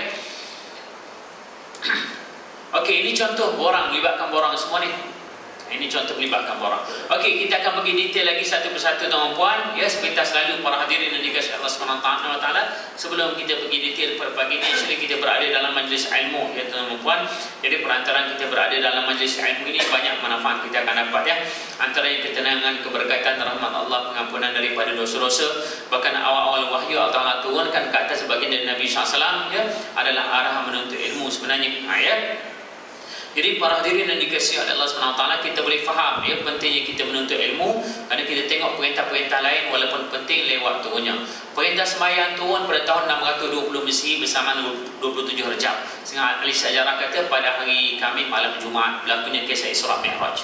Okey, ini contoh borang, melibatkan borang semua ni. Ini contoh melibatkan borang. Okey, kita akan bagi detail lagi satu persatu tuan puan. Ya, sepintas lalu para hadirin dan dikasihi Allah Subhanahu Wa Taala. Sebelum kita pergi detail pada pagi ini, insya-Allah kita berada dalam majlis ilmu, ya tuan puan. Jadi perantaraan kita berada dalam majlis ilmu ini banyak manfaat kita akan dapat, ya. Antara yang ketenangan, keberkatan, rahmat Allah, pengampunan daripada dosa-dosa. Bahkan awal-awal wahyu Allah turunkan ke atas baginda Nabi SAW, ya, adalah arah menuntut ilmu sebenarnya. Ayat. Jadi para hadirin yang dikasihi oleh Allah SWT, kita boleh faham, ya, pentingnya kita menuntut ilmu, kerana kita tengok perintah-perintah lain walaupun penting lewat turunnya. Perintah sembahyang turun pada tahun 620 Mesihi bersama 27 Rejab. Sehingga ahli sejarah kata pada hari Khamis malam Jumaat berlakunya kisah Isra Mi'raj.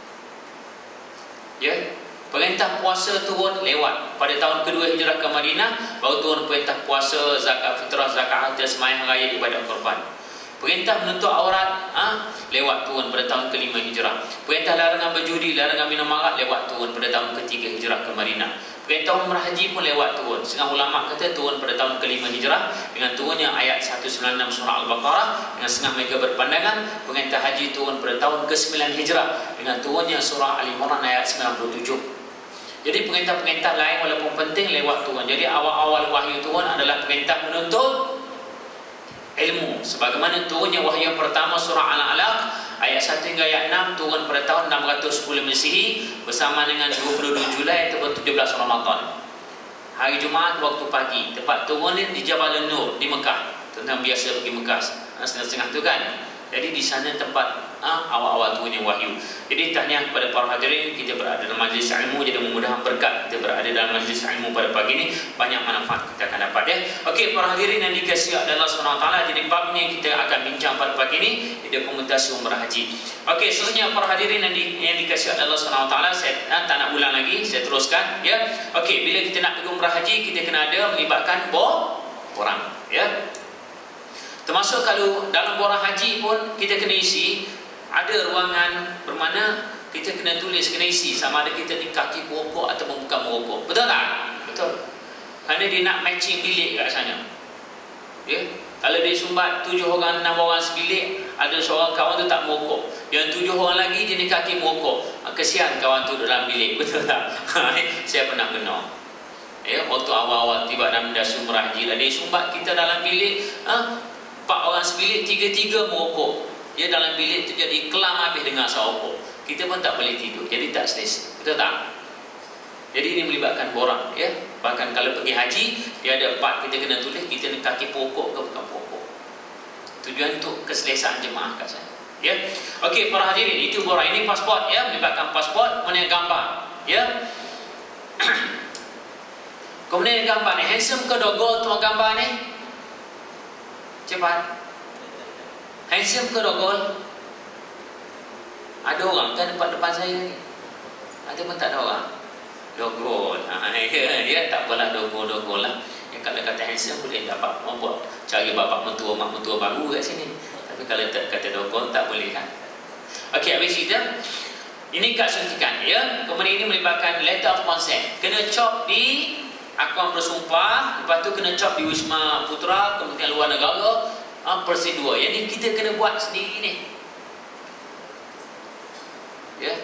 Ya, perintah puasa turun lewat pada tahun kedua Hijrah ke Madinah, baru turun perintah puasa, zakat fitrah, zakat harta, sembahyang raya, ibadat korban. Perintah menutup aurat lewat turun pada tahun ke-5 Hijrah. Perintah larangan berjudi, larangan minum arak lewat turun pada tahun ke-3 Hijrah ke Madinah. Perintah umrah haji pun lewat turun. Setengah ulama kata turun pada tahun ke-5 Hijrah dengan turunnya ayat 196 surah Al-Baqarah. Dengan setengah mereka berpandangan perintah haji turun pada tahun ke-9 Hijrah dengan turunnya surah Al-Imran ayat 97. Jadi perintah-perintah lain walaupun penting lewat turun. Jadi awal-awal wahyu turun adalah perintah menuntut ilmu. Sebagaimana turunnya wahyu yang pertama surah Al-Alaq ayat 1 hingga ayat 6 turun pada tahun 610 Mesihi bersama dengan 22 Julai ataupun 17 Ramadan. Hari Jumaat waktu pagi. Tempat turun di Jabal Nur di Mekah. Tentang biasa pergi Mekah setengah-setengah tu kan. Jadi di sana tempat awal-awal turunnya wahyu. Jadi tahniah kepada para hadirin, kita berada dalam majlis ilmu, jadi mudah-mudahan berkat kita berada dalam majlis ilmu pada pagi ini, banyak manfaat kita akan dapat, ya. Okey, para hadirin yang dikasihi Allah SWT, jadi bab ni kita akan bincang pada pagi ini, dokumentasi umrah haji. Okey, seterusnya para hadirin yang dikasihi Allah SWT, saya tak nak ulang lagi, saya teruskan, ya. Okey, bila kita nak pergi umrah haji, kita kena ada melibatkan borang, ya. Termasuk kalau dalam borang haji pun kita kena isi, ada ruangan bermakna kita kena tulis, kena isi sama ada kita ni kaki merokok ataupun bukan merokok. Betul tak? Betul. Kerana dia nak matching bilik kat sana. Ya. Kalau dia sumbat 7 orang, 6 orang sebilik, ada seorang kawan tu tak merokok. Yang 7 orang lagi dia ni kaki merokok. Kesian kawan tu dalam bilik. Betul tak? Saya pernah kena. Ya, waktu awal-awal tiba dalam dasar umrah haji, dia sumbat kita dalam bilik, 4 orang sebilik, 3-3 merokok. Dia dalam bilik tu jadi kelam habis dengan rokok. Kita pun tak boleh tidur. Jadi tak selesa. Betul tak? Jadi ini melibatkan borang, ya. Bahkan kalau pergi haji, dia ada 4 kita kena tulis, kita ni kaki pokok ke bukan pokok. Tujuan untuk keselesaan jemaah kat sana. Ya. Okey, para hadirin, itu borang. Ini pasport, ya, melibatkan pasport, mana gambar, ya. Kemudian gambar ni handsome ke dogol tuan gambar ni? Cepat. Handsome ke dogol? Ada orang kan depan saya ni? Ada pun tak ada orang? Dogol. Ya, tak apalah dogol lah. Yang kalau kata handsome boleh dapat buat cari bapak mentua, mak mentua baru kat sini. Tapi kalau tak kata dokon tak boleh kan. Okey, habis kita ini kad suntikan ya. Kemudian ini melibatkan letter of consent. Kena cop di akuan bersumpah, lepas tu kena cop di Wisma Putra, Kementerian Luar Negara, prosedur. Jadi kita kena buat sendiri ni. Ya.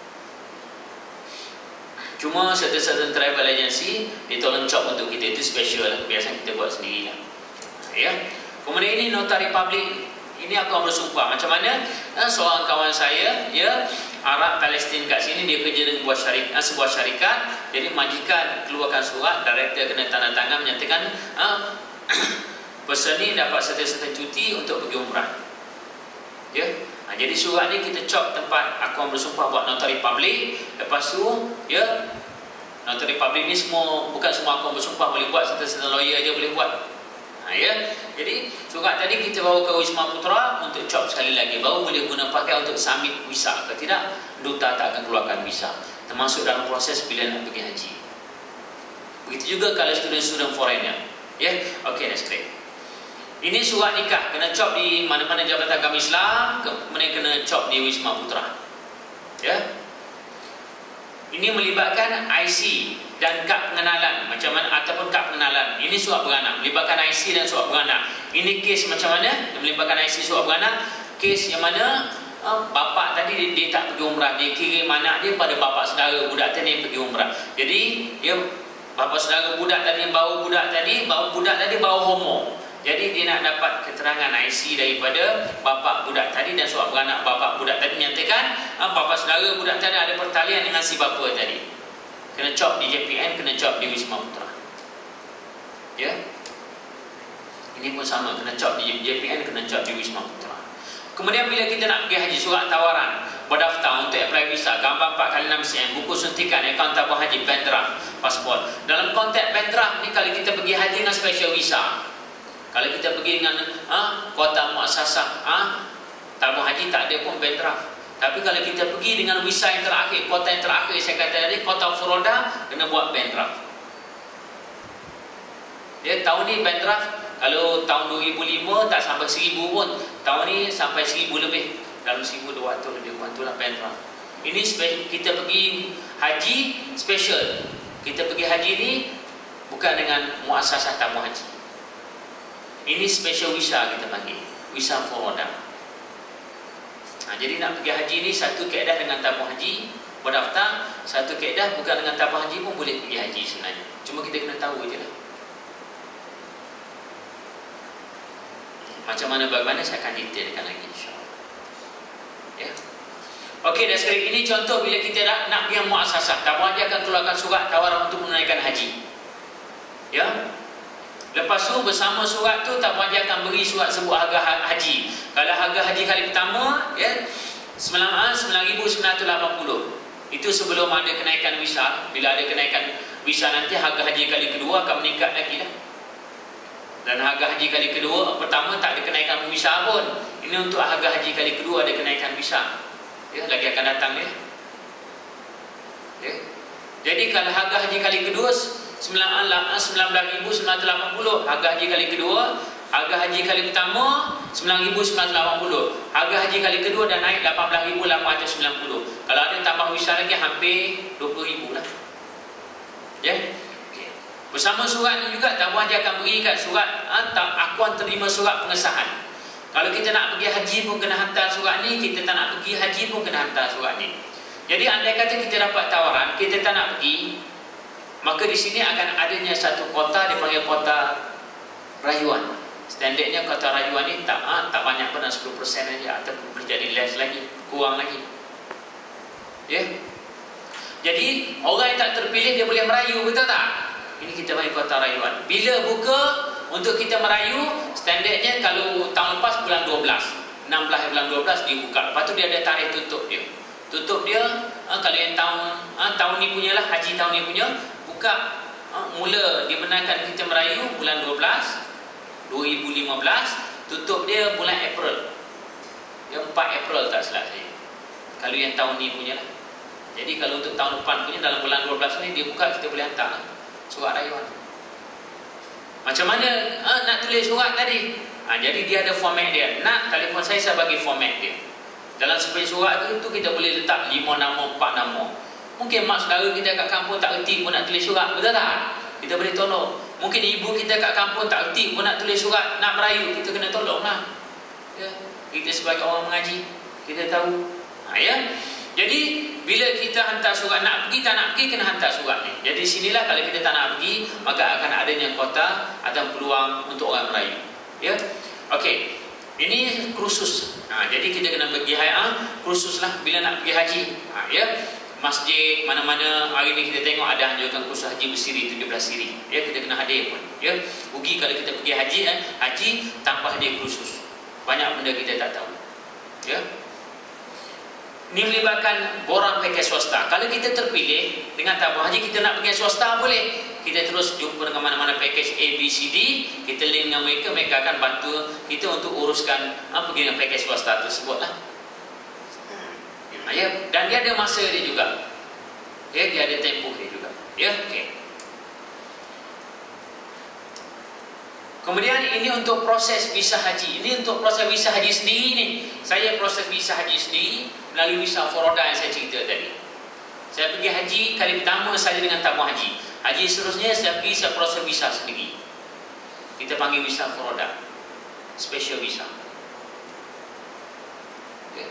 Cuma certain travel agency dia tolong cop untuk kita, itu special lah. Kebiasaan kita buat sendiri lah. Ya. Kemudian ini notari publik. Ini aku bersumpah. Macam mana seorang kawan saya, ya, Arab Palestin kat sini, dia kerja dengan sebuah syarikat. Jadi majikan keluarkan surat, director kena tanda tangan menyatakan person ni dapat serta-serta cuti untuk pergi umrah. Ya. Jadi surat ni kita cop tempat aku bersumpah buat notari publik. Lepas tu, ya, notari publik ni semua, bukan semua aku bersumpah boleh buat, serta-serta lawyer aja boleh buat. Ya. Jadi surat tadi kita bawa ke Wisma Putra untuk cop sekali lagi, baru boleh guna pakai untuk submit visa. Kalau tidak, duta tak akan keluarkan visa, termasuk dalam proses bila nak pergi haji. Begitu juga kalau student foreigner. Ya. Okey, that's great. Ini surat nikah kena cop di mana-mana Jabatan Agama Islam, kemudian kena cop di Wisma Putra. Ya. Ini melibatkan IC dan kad pengenalan, macam mana, ataupun kad pengenalan. Ini surat beranak, melibatkan IC dan surat beranak. Ini kes macam mana? Melibatkan IC, surat beranak. Kes yang mana bapak tadi dia tak pergi umrah, dia kirim anak dia pada bapak saudara budak tadi yang pergi umrah. Jadi dia bapak saudara budak tadi bawa budak tadi bawa homo. Jadi dia nak dapat keterangan IC daripada bapa budak tadi dan surat beranak bapa budak tadi menyatakan bapa saudara budak tadi ada pertalian dengan si bapa tadi. Kena cop di JPN, kena cop di Wisma Putra. Ya. Ini pun sama, kena cop di JPN, kena cop di Wisma Putra. Kemudian bila kita nak pergi haji, surat tawaran, berdaftar untuk apply visa, gambar 4x6 cm, buku suntikan, akaun tabung haji, pen draft, pasport. Dalam konteks pen draft ni, kalau kita pergi haji dengan special visa, kalau kita pergi dengan kota muasasah, tabung haji tak ada pun pen draft. Tapi kalau kita pergi dengan visa yang terakhir, kota yang terakhir saya kata tadi, kota Furoda, kena buat pen draft. Dia tahun ni pen draft, kalau tahun 2005 tak sampai 1000 pun, tahun ni sampai 1000 lebih, dalam 1200 lebih kurang, itulah pen draft. Ini kita pergi haji special. Kita pergi haji ni bukan dengan muasasah tabung haji. Ini special visa kita panggil, visa Furoda. Jadi nak pergi haji ni satu kaedah dengan tabung haji berdaftar, satu kaedah bukan dengan tabung haji pun boleh pergi haji sebenarnya. Cuma kita kena tahu je lah. Macam mana bagaimana saya akan detailkan lagi insyaAllah. Ya. Okey, dah sekali ini contoh bila kita nak pergi muasasah, tabung haji akan keluarkan surat tawaran untuk menunaikan haji. Ya. Lepas tu bersama surat tu tabung haji akan beri surat sebut harga haji. Kalau harga haji kali pertama, ya, 9,980. Itu sebelum ada kenaikan visa. Bila ada kenaikan visa nanti harga haji kali kedua akan meningkat lagi dah. Dan harga haji kali kedua, pertama tak ada kenaikan visa pun. Ini untuk harga haji kali kedua ada kenaikan visa. Ya, lagi akan datang dia. Ya. Jadi kalau harga haji kali kedua 19,980, harga haji kali kedua, harga haji kali pertama 9,980, harga haji kali kedua dah naik 18,890. Kalau ada tambah visa lagi hampir 20,000 lah. Ya. Okay. Bersama surat ni juga tabung haji akan berikan surat akuan terima surat pengesahan. Kalau kita nak pergi haji pun kena hantar surat ni, kita tak nak pergi haji pun kena hantar surat ni. Jadi andai kata kita dapat tawaran, kita tak nak pergi, maka di sini akan adanya satu kota dipanggil kota rayuan. Standardnya kota rayuan ni tak banyak pun 10% saja, atau boleh jadi less lagi, kurang lagi. Ya. Jadi orang yang tak terpilih dia boleh merayu, betul tak? Ini kita panggil kota rayuan. Bila buka untuk kita merayu, standardnya kalau tahun lepas bulan 12, 16 bulan 12 dibuka. Lepas tu dia ada tarikh tutup dia. Tutup dia kalau yang tahun ni punyalah, haji tahun ni punya, buka mula dibenarkan kita merayu bulan 12 2015, tutup dia bulan April. Dia 4 April tak silap saya. Kalau yang tahun ni punyalah. Jadi kalau untuk tahun depan punya dalam bulan 12 ni dia buka, kita boleh hantar surat rayuan. Macam mana nak tulis surat tadi? Jadi dia ada format dia. Nak telefon saya bagi format dia. Dalam sepenuh surat tu kita boleh letak 5 nama, 4 nama. Mungkin mak saudara kita kat kampung tak reti pun nak tulis surat, betul tak? Kita boleh tolong. Mungkin ibu kita kat kampung tak reti pun nak tulis surat, nak merayu, kita kena tolong lah. Ya. Kita sebagai orang mengaji, kita tahu. Ya. Jadi bila kita hantar surat, nak pergi tak nak pergi, kena hantar surat ni. Jadi sinilah kalau kita tak nak pergi, maka akan adanya kota atau peluang untuk orang merayu. Ya. Okey. Ini kursus. Jadi kita kena pergi kursus lah bila nak pergi haji. Ya. Masjid mana-mana hari ni kita tengok ada anjurkan kursus haji bersiri 17 siri. Ya, kita kena hadir pun. Ya. Rugi kalau kita pergi haji haji tanpa hadir kursus. Banyak benda kita tak tahu. Ya. Ini melibatkan borang pakej swasta. Kalau kita terpilih dengan tabung haji, kita nak pergi swasta boleh. Kita terus jumpa dengan mana-mana pakej A, B, C, D. Kita link dengan mereka, mereka akan bantu kita untuk uruskan pergi dengan pakej swasta tersebut lah. Ya, dan dia ada masa dia juga. Ya, dia ada tempoh dia juga. Ya, okey. Kemudian ini untuk proses visa haji. Ini untuk proses visa haji sendiri ni. Saya proses visa haji sendiri melalui visa Foroda yang saya cerita tadi. Saya pergi haji kali pertama saja dengan tabung haji. Haji seterusnya saya pergi, saya proses visa sendiri. Kita panggil visa Foroda, special visa. Okay.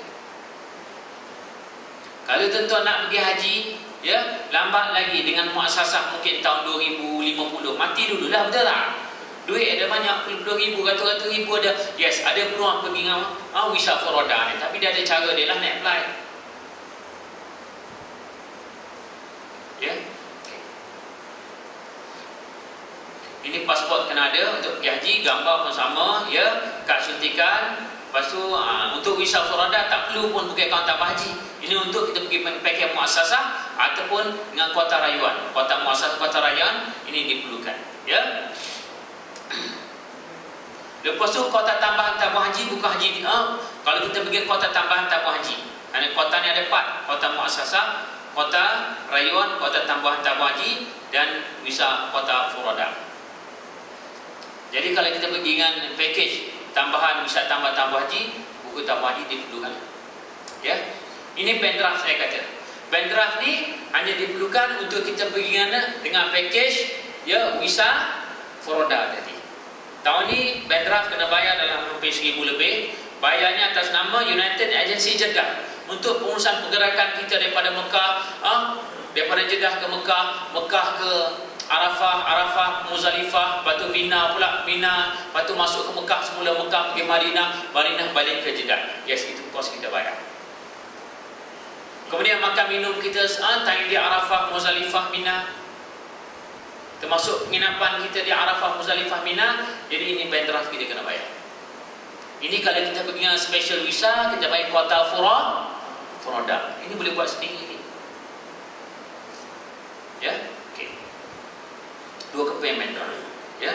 Kalau tuan-tuan nak pergi haji, ya, lambat lagi dengan muassasah mungkin tahun 2050, mati dululah, betul tak? Duit ada banyak, puluh ribu, ratus-ratus ribu ada. Yes, ada peluang pergi dengan visa Foroda ni. Tapi dia ada cara dia lah nak apply. Ya. Okay. Ini pasport kena ada untuk pergi haji, gambar pun sama, ya, kad suntikan. Lepas tu untuk visa Foroda tak perlu pun pakai akaun tabah haji. Ini untuk kita pergi pakai muassasah ataupun dengan kuota rayuan. Kuota muassasah, kuota rayuan ini diperlukan, ya. Lepas tu kuota tambahan tabung haji bukan haji kalau kita pergi kuota tambahan tabung haji, kerana kuota ni ada 4, kuota muassasah, kuota rayuan, kuota tambahan tabung haji dan visa kuota Foroda. Jadi kalau kita pergi dengan package tambahan visa tambah haji, buku tabung haji diperlukan. Ya. Ini band draft saya kata. Band draft ni hanya diperlukan untuk kita pergi dengan package ya visa Foroda tadi. Tahun ni band draft kena bayar dalam hampir 1,000 lebih. Bayarnya atas nama United Agency Jeddah untuk pengurusan pergerakan kita daripada Mekah, daripada Jeddah ke Mekah, Mekah ke Arafah, Muzdalifah, lepas tu Mina pula, Mina, lepas tu masuk ke Mekah semula, Mekah pergi Madinah, Madinah balik ke Jeddah. Yes, itu kos kita bayar. Kemudian makan minum kita time di Arafah, Muzdalifah, Mina, termasuk penginapan kita di Arafah, Muzdalifah, Mina. Jadi ini band draft kita kena bayar. Ini kalau kita pergi dengan special visa, kita bayar kuota Foroda. Ini boleh buat sendiri ni. Ya, okey. 2 keping band draft. Ya.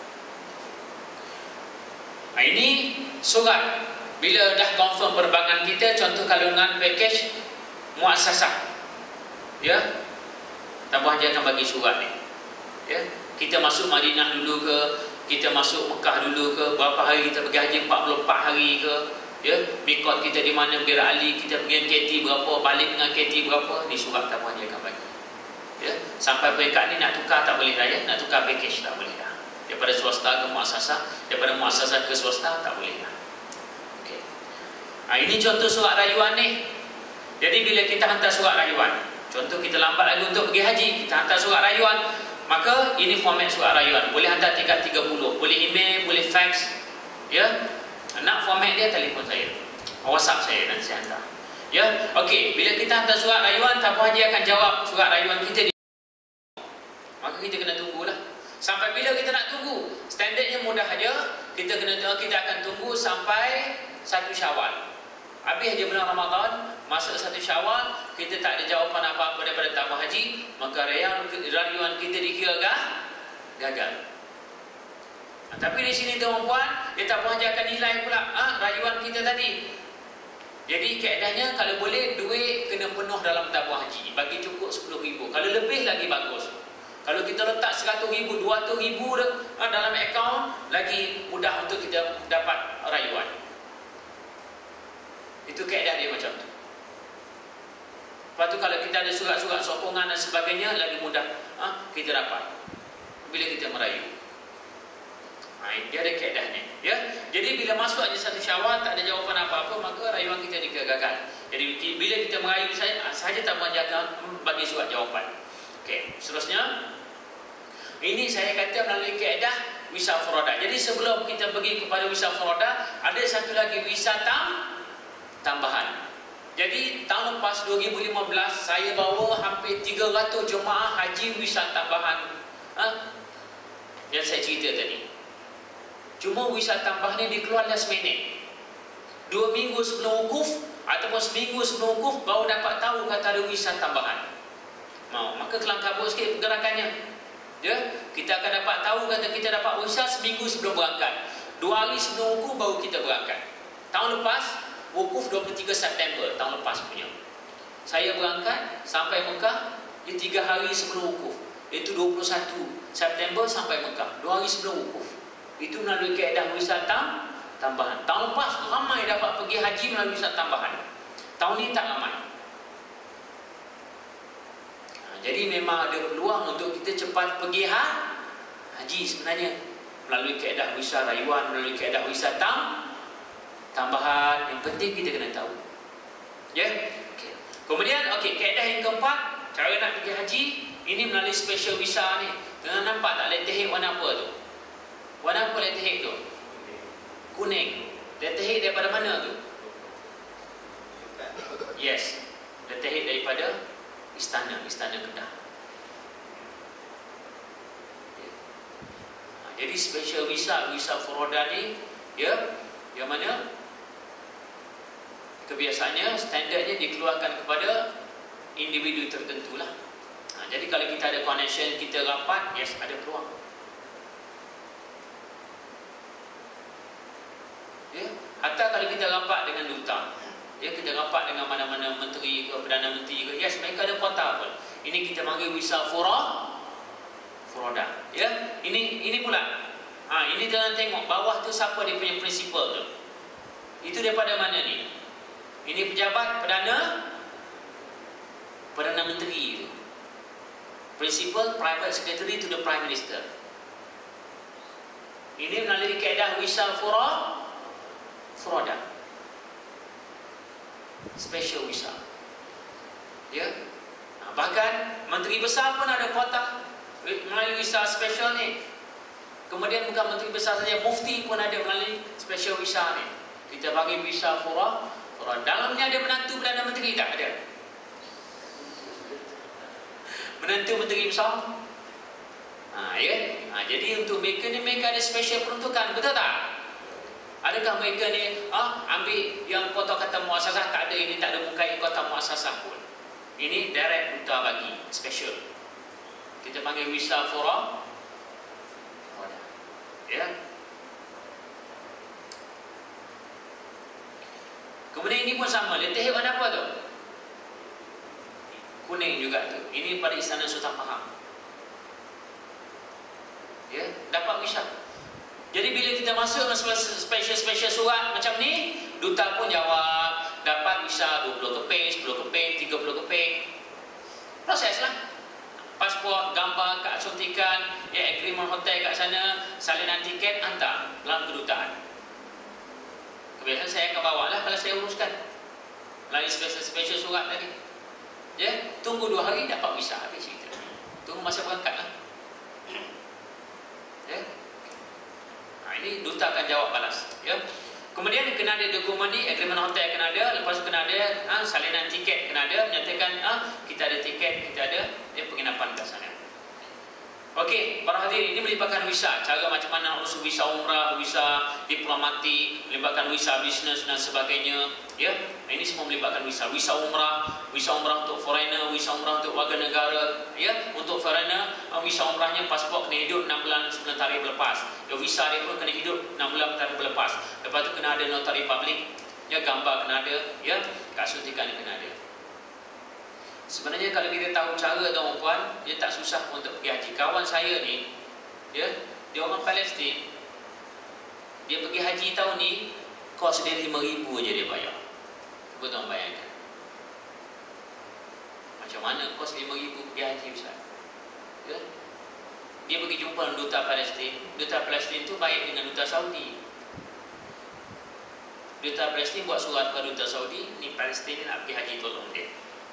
Ini surat bila dah confirm perbankan kita, contoh kalau dengan package muassasah. Ya. Tabung haji akan bagi surat ni. Ya, kita masuk Madinah dulu ke, kita masuk Mekah dulu ke, berapa hari kita pergi haji, 44 hari ke, ya, mikot kita di mana, Bir Ali, kita pergi KT berapa, balik dengan KT berapa, ni surat tabung haji akan bagi. Ya, sampai peringkat ni nak tukar tak boleh dah, ya, nak tukar package tak boleh dah. Daripada swasta ke muassasah, daripada muassasah ke swasta tak boleh dah. Okey. Ini contoh surat rayuan ni. Jadi bila kita hantar surat rayuan, contoh kita lambat lagi untuk pergi haji, kita hantar surat rayuan, maka ini format surat rayuan. Boleh hantar tingkat 30, boleh email, boleh fax. Ya. Nak format dia, telefon saya, WhatsApp saya, nanti saya hantar. Ya. Okey, bila kita hantar surat rayuan, tabung haji akan jawab surat rayuan kita. Maka kita kena tunggulah. Sampai bila kita nak tunggu? Standardnya mudah aja. Kita akan tunggu sampai 1 Syawal. Habis je bulan Ramadan, masuk 1 Syawal, kita tak ada jawapan apa-apa daripada tabung haji, maka rayuan kita dikira gagal. Tapi di sini tuan-puan, dia tabung haji akan nilai pula rayuan kita tadi. Jadi kaedahnya kalau boleh duit kena penuh dalam tabung haji, bagi cukup 10,000. Kalau lebih lagi bagus. Kalau kita letak 100,000, 200,000 dalam akaun, lagi mudah untuk kita dapat rayuan. Itu kaedah dia macam tu. Lepas tu kalau kita ada surat-surat sokongan dan sebagainya, lagi mudah kita dapat bila kita merayu. Dia ada kaedahnya, ya. Jadi bila masuk aja 1 Syawal tak ada jawapan apa-apa, maka rayuan kita gagal. Jadi bila kita merayu saja tak menjaga bagi surat jawapan. Okey, seterusnya ini saya kata melalui kaedah wisa furoda. Jadi sebelum kita pergi kepada wisa furoda, ada satu lagi wisa tambahan. Jadi tahun lepas 2015 saya bawa hampir 300 jemaah haji wisa tambahan yang saya cerita tadi. Cuma wisa tambahan ni dikeluar last minute. 2 minggu sebelum wukuf ataupun seminggu sebelum wukuf baru dapat tahu kata ada wisa tambahan. Maka kelam kabut sikit pergerakannya. Ya, kita akan dapat tahu kata kita dapat wisa seminggu sebelum berangkat. 2 hari sebelum wukuf baru kita berangkat. Tahun lepas wukuf 23 September tahun lepas punya. Saya berangkat sampai Mekah 3 hari sebelum wukuf. Itu 21 September sampai Mekah, 2 hari sebelum wukuf. Itu melalui kaedah wisa tambahan. Tahun lepas ramai dapat pergi haji melalui wisa tambahan. Tahun ni tak ramai. Jadi memang ada peluang untuk kita cepat pergi haji sebenarnya melalui kaedah wisa rayuan, melalui kaedah wisa tambahan. Yang penting kita kena tahu. Ya. Okay. Kemudian kaedah yang keempat, cara nak pergi haji ini melalui special visa ni. Tengah nampak tak letterhead warna apa tu? Warna apa letterhead tu? Kuning. Letterhead daripada mana tu? Yes. Letterhead daripada Istana Kedah. Jadi special visa furoda ni, ya, yang mana kebiasaannya standardnya dikeluarkan kepada individu tertentu lah. Jadi kalau kita ada connection, kita rapat, yes, ada peluang. Ya, hatta kalau kita rapat dengan duta, ya, kita rapat dengan mana-mana menteri ke, Perdana Menteri ke, yes, mereka ada kuota pun. Ini kita panggil visa furoda. Ya, ini pula. Ini jangan tengok bawah tu siapa dia punya prinsipal tu. Itu daripada mana ni? Ini pejabat Perdana Menteri tu. Principal Private Secretary to the Prime Minister. Ini melalui kaedah wisa furoda. Special visa. Ya. Bahkan menteri besar pun ada kuota melalui visa special ni. Kemudian bukan menteri besar saja, mufti pun ada melalui special visa ni. Kita bagi visa furoda. Dalamnya ada menantu Perdana Menteri tak ada? Menantu menteri besar. Ya. Jadi untuk mereka ni, mereka ada special peruntukan, betul tak? Adakah mereka ni ambil yang kota kata muasasah, tak ada, ini tak ada mukai kota muasasah pun. Ini direct duta bagi special. Kita panggil visa furoda. Ya. Kemudian ini pun sama, letterhead warna apa tu? Kuning juga tu. Ini pada Istana Sultan Pahang. Ya, dapat visa. Jadi bila kita masuk special surat macam ni, duta pun jawab, dapat visa 20 keping, 10 keping, 30 keping. Proses lah. Pasport, gambar, kad suntikan, ya, agreement hotel kat sana, salinan tiket, hantar dalam kedutaan. Kebiasaan saya akan bawa lah kalau saya uruskan melalui special surat tadi. Ya, tunggu 2 hari dapat visa, habis cerita. Tunggu masa berangkat lah. Ya. Ini duta akan jawab balas. Ya. Kemudian kena ada dokumen ni, agreement hotel kena ada, lepas tu kena ada salinan tiket kena ada, menyatakan kita ada tiket, kita ada penginapan kat sana. Okey, para hadirin, ini melibatkan visa. Cara macam mana urus visa umrah, visa diplomatik, melibatkan visa bisnes dan sebagainya. Ya, ini semua melibatkan visa. Visa umrah untuk foreigner, visa umrah untuk warga negara. Ya, untuk foreigner, visa umrahnya pasport kena hidup 6 bulan sebelum tarikh berlepas. Ya, visa dia pun kena hidup 6 bulan tarikh berlepas. Lepas tu kena ada notari public. Ya, gambar kena ada. Ya, kad suntikan kena ada. Sebenarnya kalau kita tahu cara tuan puan, dia tak susah untuk pergi haji. Kawan saya ni, dia orang Palestin. Dia pergi haji tahun ni, kos dia 5,000 je dia bayar. Cuba tuan bayangkan. Macam mana kos 5,000 pergi haji Ustaz? Ya? Dia pergi jumpa duta Palestin. Duta Palestin tu baik dengan duta Saudi. Duta Palestin buat surat kepada duta Saudi, ni Palestin nak pergi haji, tolong dia.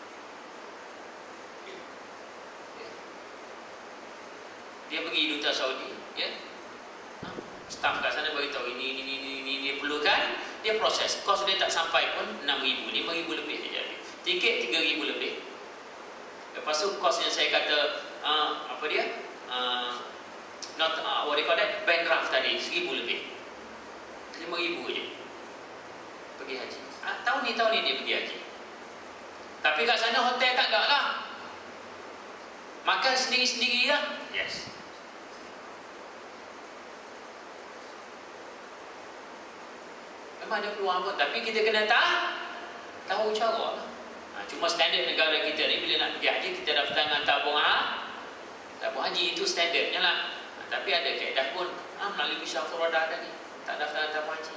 Dia pergi duta Saudi, ya. Staf kat sana beritahu ini dia perlukan, dia proses. Kos dia tak sampai pun 6,000, 5,000 lebih saja. Tiket 3,000 lebih. Lepas tu kos yang saya kata apa dia? What do you call that? Bankrupt tadi 1,000 lebih. 5,000 je. Pergi haji. Tahun ni dia pergi haji. Tapi kat sana hotel tak ada lah. Makan sendiri-sendiri lah. Yes. Memang ada peluang pun, tapi kita kena tahu cara lah. Cuma standard negara kita ni, bila nak pergi haji, kita daftar dengan tabung haji, itu standardnya lah. Tapi ada kaedah pun, melalui visa foradah tadi, tak daftar dengan tabung haji.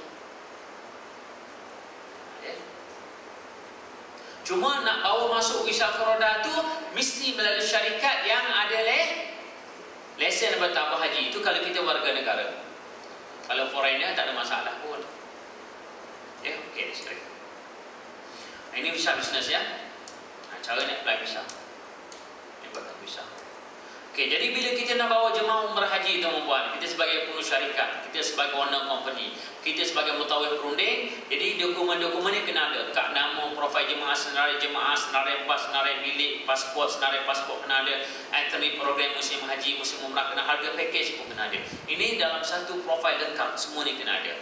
Cuma nak bawa masuk visa foradah tu, mesti melalui syarikat yang ada lesen bertabung haji. Itu kalau kita warga negara. Kalau foreigner tak ada masalah pun. Ya, okey, sekali. Ini visa bisnes ya. Cara nak apply visa. Ini buat visa. Okey, jadi bila kita nak bawa jemaah umrah haji tuan-tuan, kita sebagai pengurus syarikat, kita sebagai owner company, kita sebagai mutawif perunding, jadi dokumen-dokumen ni kena ada. Kad nama, profil jemaah, senarai bas, senarai bilik, pasport kena ada, itinerary program musim haji, musim umrah kena, harga package pun kena ada. Ini dalam satu profil lengkap, semua ni kena ada.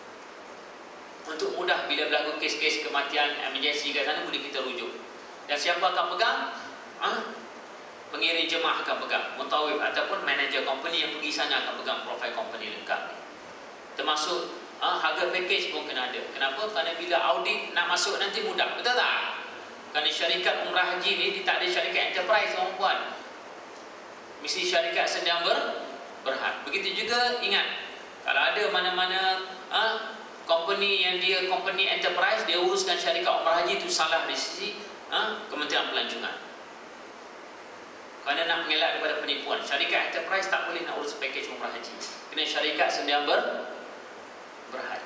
Untuk mudah bila berlaku kes-kes kematian emergency kat sana, boleh kita rujuk. Dan siapa akan pegang? Pengirim jemaah akan pegang. Mutawif ataupun manager company yang pergi sana akan pegang profil company lengkap. Termasuk harga package pun kena ada. Kenapa? Kerana bila audit nak masuk nanti mudah. Betul tak? Kerana syarikat umrah haji ni dia tak ada syarikat enterprise orang-orang. Mesti syarikat sedang berhad. Begitu juga ingat, kalau ada mana-mana company yang dia company enterprise, dia uruskan syarikat umrah haji, itu salah di sisi Kementerian Pelancongan. Kerana nak mengelak daripada penipuan. Syarikat enterprise tak boleh nak urus package umrah haji. Kena syarikat sediang berhad.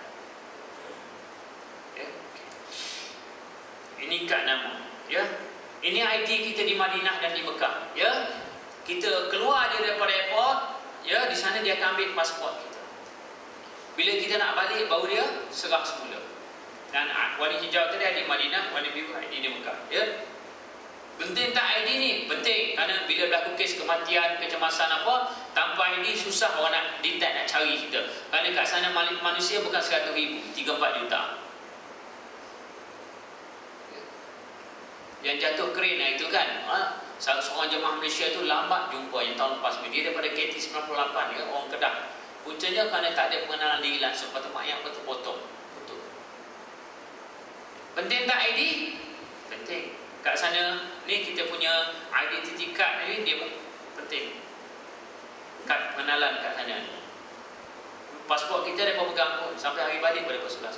Ya? Okay. Ini kad nama. Ya? Ini ID kita di Madinah dan di Mekah. Ya? Kita keluar je daripada airport, ya, di sana dia akan ambil pasport kita. Bila kita nak balik, baru dia serah semula. Dan warna hijau tadi ada di Madinah, warna biru ID di Mekah. Ya? Penting tak ID ni? Penting. Kerana bila berlaku kes kematian, kecemasan apa, tanpa ID susah orang nak detect, nak cari kita. Kerana kat sana manusia bukan 100,000, 3-4 juta. Yang jatuh crane itu kan, seorang jemaah Malaysia tu lambat jumpa yang tahun lepas. Dia daripada KT98, ya, orang Kedah. Puncanya kerana tak ada pengenalan diri langsung, patut mak yang terpotong. Betul. Penting tak ID? Penting. Kat sana ni kita punya identity card ni dia penting. Kad pengenalan kat sana. Pasport kita dia pegang pun sampai hari balik pada pesulas.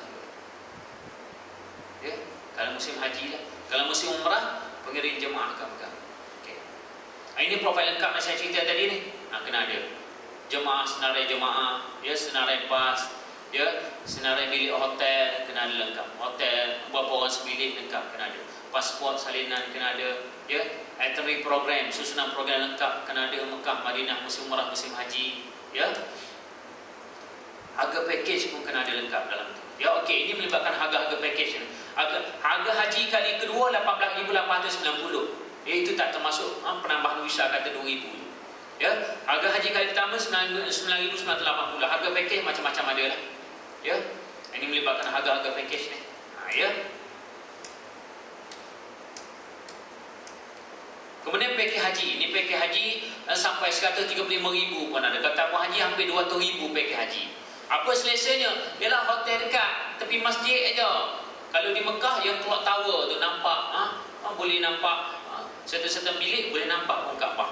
Ya, kalau musim haji lah. Kalau musim umrah, pengirim jemaah akan pegang. Okey. Ini profil lengkap yang saya cerita tadi ni. Kena ada. Jemaah, senarai jemaah, ya, senarai bas, ya, senarai bilik hotel kena ada lengkap. Hotel berapa orang sebilik lengkap kena ada. Pasport salinan kena ada, ya. Itinerary program, susunan program lengkap kena ada. Mekah, Madinah, musim umrah, musim haji, ya. Harga package pun kena ada lengkap dalam tu. Ya, okey, ini melibatkan harga-harga package. Harga haji kali kedua 18,890. Itu tak termasuk penambahan visa kata 2,000. Ya, harga haji kali pertama 9,980. Harga package macam-macam ada lah. Ya, ini melibatkan harga-harga package ni. Ya. Kemudian package haji. Ini package haji sampai 135,000 pun ada. Kata pun haji hampir 200,000 package haji. Apa selesanya? Ialah hotel dekat tepi masjid aja. Kalau di Mekah yang Clock Tower tu nampak, boleh nampak Satu-satu bilik boleh nampak pun Kaabah.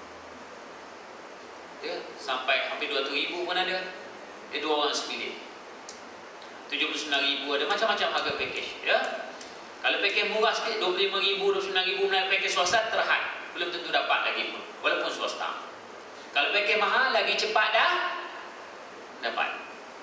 Ya, sampai hampir 200,000 pun ada. 2 orang sebilik. 79,000 ada macam-macam harga package. Ya. Kalau package murah sikit 25,000, 29,000 naik package swasta terhad. Belum tentu dapat lagi pun, walaupun swasta. Kalau package mahal lagi cepat dah dapat.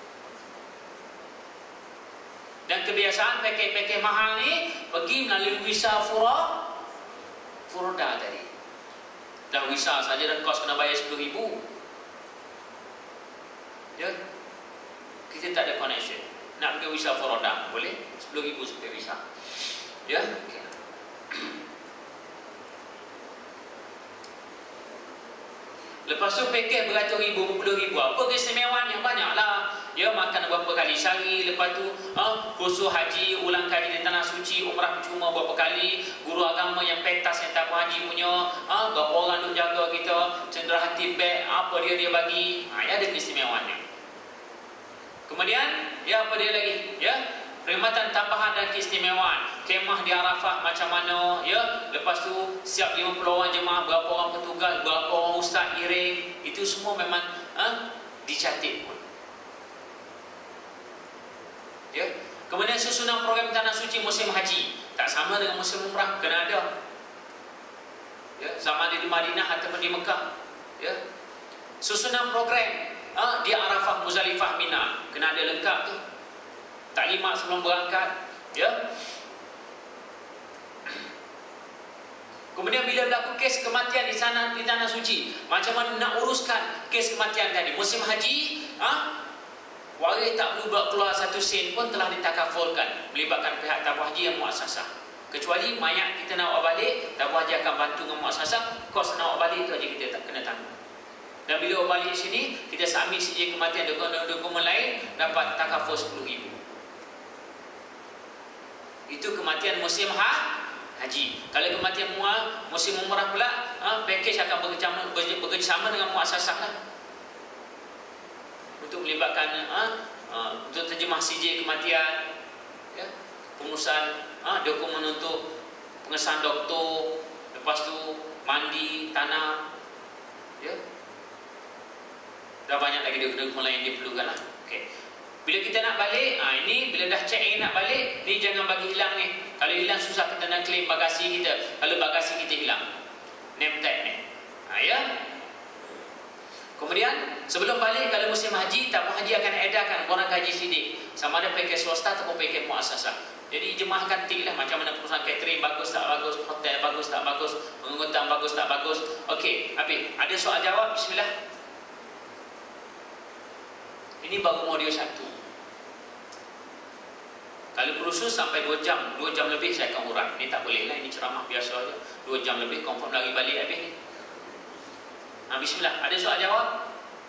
Dan kebiasaan package-package mahal ni pergi melalui visa Furoda tadi. Dan visa saja dan kos kena bayar 10,000. Ya. Kita tak ada connection. Nak pergi visa Furoda boleh 10,000 sampai visa. Ya. Okay. Lepas tu paket beratus-ribu, berpuluh ribu. Apa keistimewaan yang banyaklah. Ya, makan berapa kali sehari. Lepas tu kursus haji, ulang kaji di Tanah Suci, umrah percuma berapa kali. Guru agama yang pentas yang tak haji punya, berapa orang duk jaga kita, cendera hati beg, apa dia bagi. Ya, ada keistimewaannya. Kemudian, ya apa dia lagi? Ya, perkhidmatan tambahan dan keistimewaan. Kemah di Arafah macam mana, ya. Lepas tu siap 50 orang jemaah, berapa orang petugas, berapa orang ustaz iring, itu semua memang dicatat pun. Ya. Kemudian susunan program Tanah Suci musim haji tak sama dengan musim umrah, kena ada. Ya, sama ada di Madinah ataupun di Mekah. Ya. Susunan program di Arafah, Muzdalifah, Mina kena ada lengkap tu. Taklimat sebelum berangkat, ya. Kemudian bila berlaku kes kematian di sana di Tanah Suci, macam mana nak uruskan kes kematian tadi? Musim haji, waris tak perlu buat keluar satu sen pun telah ditakafulkan, melibatkan pihak tabung haji yang muassasah. Kecuali mayat kita nak bawa balik, tabung haji akan bantu dengan muassasah, kos nak bawa balik itu aja kita tak kena tanggung. Dan bila bawa balik sini, kita submit sijil kematian dokumen lain, dapat takaful 10,000. Itu kematian musim haji. Kalau kematian musim umrah pula, package akan bekerjasama dengan muassasah lah. Untuk melibatkan untuk terjemah sijil kematian, ya, pengurusan dokumen untuk pengesahan doktor, lepas tu mandi, tanam, ya. Dah banyak lagi dokumen lain yang diperlukan lah. Okay. Bila kita nak balik, ini bila dah check in nak balik, ni jangan bagi hilang ni. Kalau hilang susah kita nak claim bagasi kita. Kalau bagasi kita hilang, name tag ni. Ya. Kemudian sebelum balik, kalau musim haji, tabung haji akan edarkan borang haji sidik, sama ada paket swasta ataupun paket muassasah. Jadi jemaah akan tinggal macam mana perusahaan catering bagus tak bagus, hotel bagus tak bagus, pengangkutan bagus tak bagus. Okey, habis. Ada soal jawab? Bismillah. Ini baru modul 1. Kalau kursus sampai 2 jam lebih saya akan urang. Ini tak boleh lah, ini ceramah biasa aja. 2 jam lebih confirm lagi balik habis ni. Bismillah. Ada soal jawab?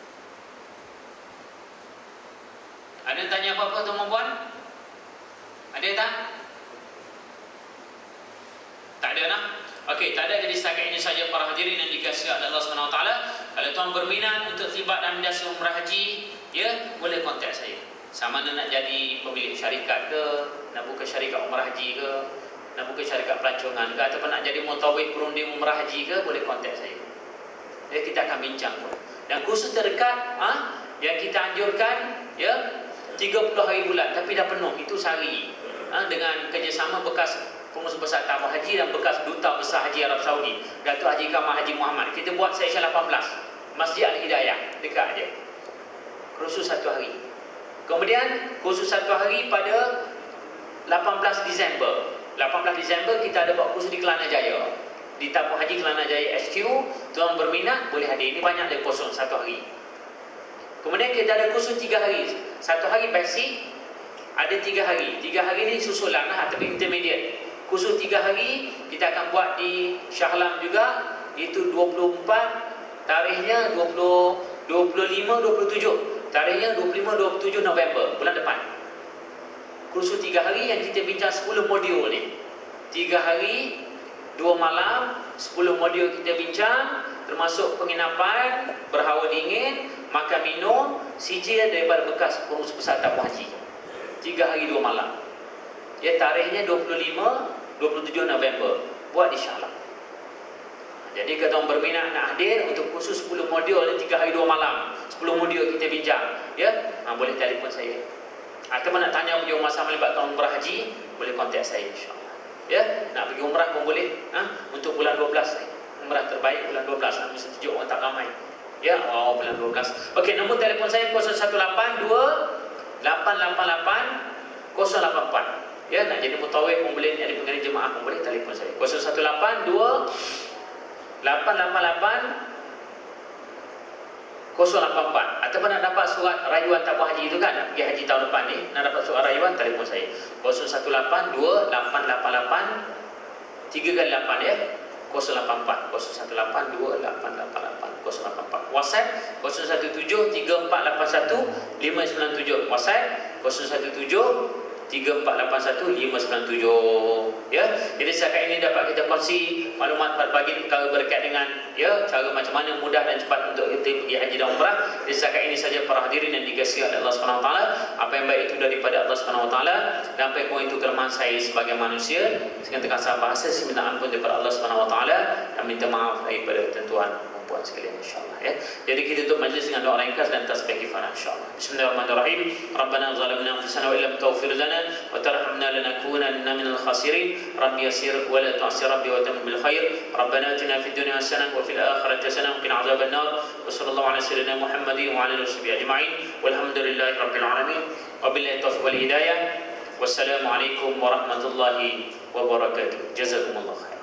Ada yang tanya apa-apa tuan-tuan? Ada tak? Tak ada nak? Okey, tak ada. Jadi setakat ini saja para hadirin yang dikasihi Allah SWT. Kalau tuan berminat untuk terlibat dalam industri umrah haji, ya, boleh kontak saya. Sama ada nak jadi pemilik syarikat ke, nak buka syarikat umrah haji ke, nak buka syarikat pelancongan ke, ataupun nak jadi mutawif perunding umrah haji ke, boleh kontak saya. Ya, kita akan bincang pun. Dan kursus terdekat yang kita anjurkan, ya, 30 hari bulan, tapi dah penuh. Itu sehari. Dengan kerjasama bekas Pengurus Besar Tabung Haji dan bekas Duta Besar Haji Arab Saudi, Datuk Haji Kamal Haji Muhammad. Kita buat seksyen 18, Masjid Al-Hidayah, dekat aja. Kursus 1 hari. Kemudian kursus 1 hari pada 18 Disember. 18 Disember kita ada buat kursus di Kelana Jaya, di Tabung Haji Kelana Jaya HQ. Tuan berminat boleh hadir. Ini banyak lagi kosong 1 hari. Kemudian kita ada kursus 3 hari. 1 hari basic, ada 3 hari. 3 hari ni susulan lah, tapi intermediate. Kursus 3 hari kita akan buat di Shah Alam juga. Itu 24, tarikhnya 25, 27. Tarikhnya 25-27 November, bulan depan. Kursus 3 hari yang kita bincang 10 modul ni. 3 hari, 2 malam, 10 modul kita bincang, termasuk penginapan, berhawa dingin, makan minum, sijil daripada bekas Pengurus Besar Tabung Haji. 3 hari 2 malam. Ya, tarikhnya 25-27 November. Buat di Shah Alam. Jadi kalau orang berminat nak hadir untuk khusus 10 modul ni 3 hari 2 malam, 10 modul kita bincang, ya, boleh telefon saya. Atau nak tanya pergi masa melibatkan umrah haji, boleh kontak saya insya-Allah. Ya, nak pergi umrah pun boleh, untuk bulan 12 ni. Umrah terbaik bulan 12, nak mesti tujuh orang tak ramai. Ya, bulan 12. Okey, nombor telefon saya 0182 888 084. Ya, nak jadi mutawif pun boleh, jadi pengening jemaah pun boleh, telefon saya 0182 888 084. Ataupun nak dapat surat rayuan tabung haji itu kan, nak pergi haji tahun depan ni, nak dapat surat rayuan, telefon saya 0182 888 3 kali 8 ya, 084 0182 888 084. WhatsApp 017 3481 597. WhatsApp 017 3481 597. Ya, jadi setakat ini dapat kita kongsi maklumat pada pagi ini perkara berkait dengan ya cara macam mana mudah dan cepat untuk kita pergi haji dan umrah. Jadi setakat ini saja para hadirin yang dikasihi oleh Allah Subhanahu Wa Taala, apa yang baik itu daripada Allah Subhanahu Wa Taala dan apa yang kurang itu kelemahan saya sebagai manusia. Sekian terkasar bahasa, saya minta ampun daripada Allah Subhanahu Wa Taala dan minta maaf daripada tentuan puan sekalian insyaallah ya. Jadi kita tutup majlis dengan doa ringkas dan tasbih kifarah insyaallah. Bismillahirrahmanirrahim. Rabbana zalamna anfusana wa illam taghfir lana wa tarhamna lanakunanna minal khasirin. Rabbi yassir wa la tu'sir rabbi wa tammim bil khair. Rabbana atina fid dunya hasanah wa fil akhirati hasanah wa qina adzaban nar. Wa sallallahu ala sayyidina Muhammadin wa ala alihi washabbihi ajma'in. Walhamdulillahi rabbil alamin. Wabillahi taufiq wal hidayah. Wassalamu alaikum warahmatullahi wabarakatuh. Jazakumullah khair.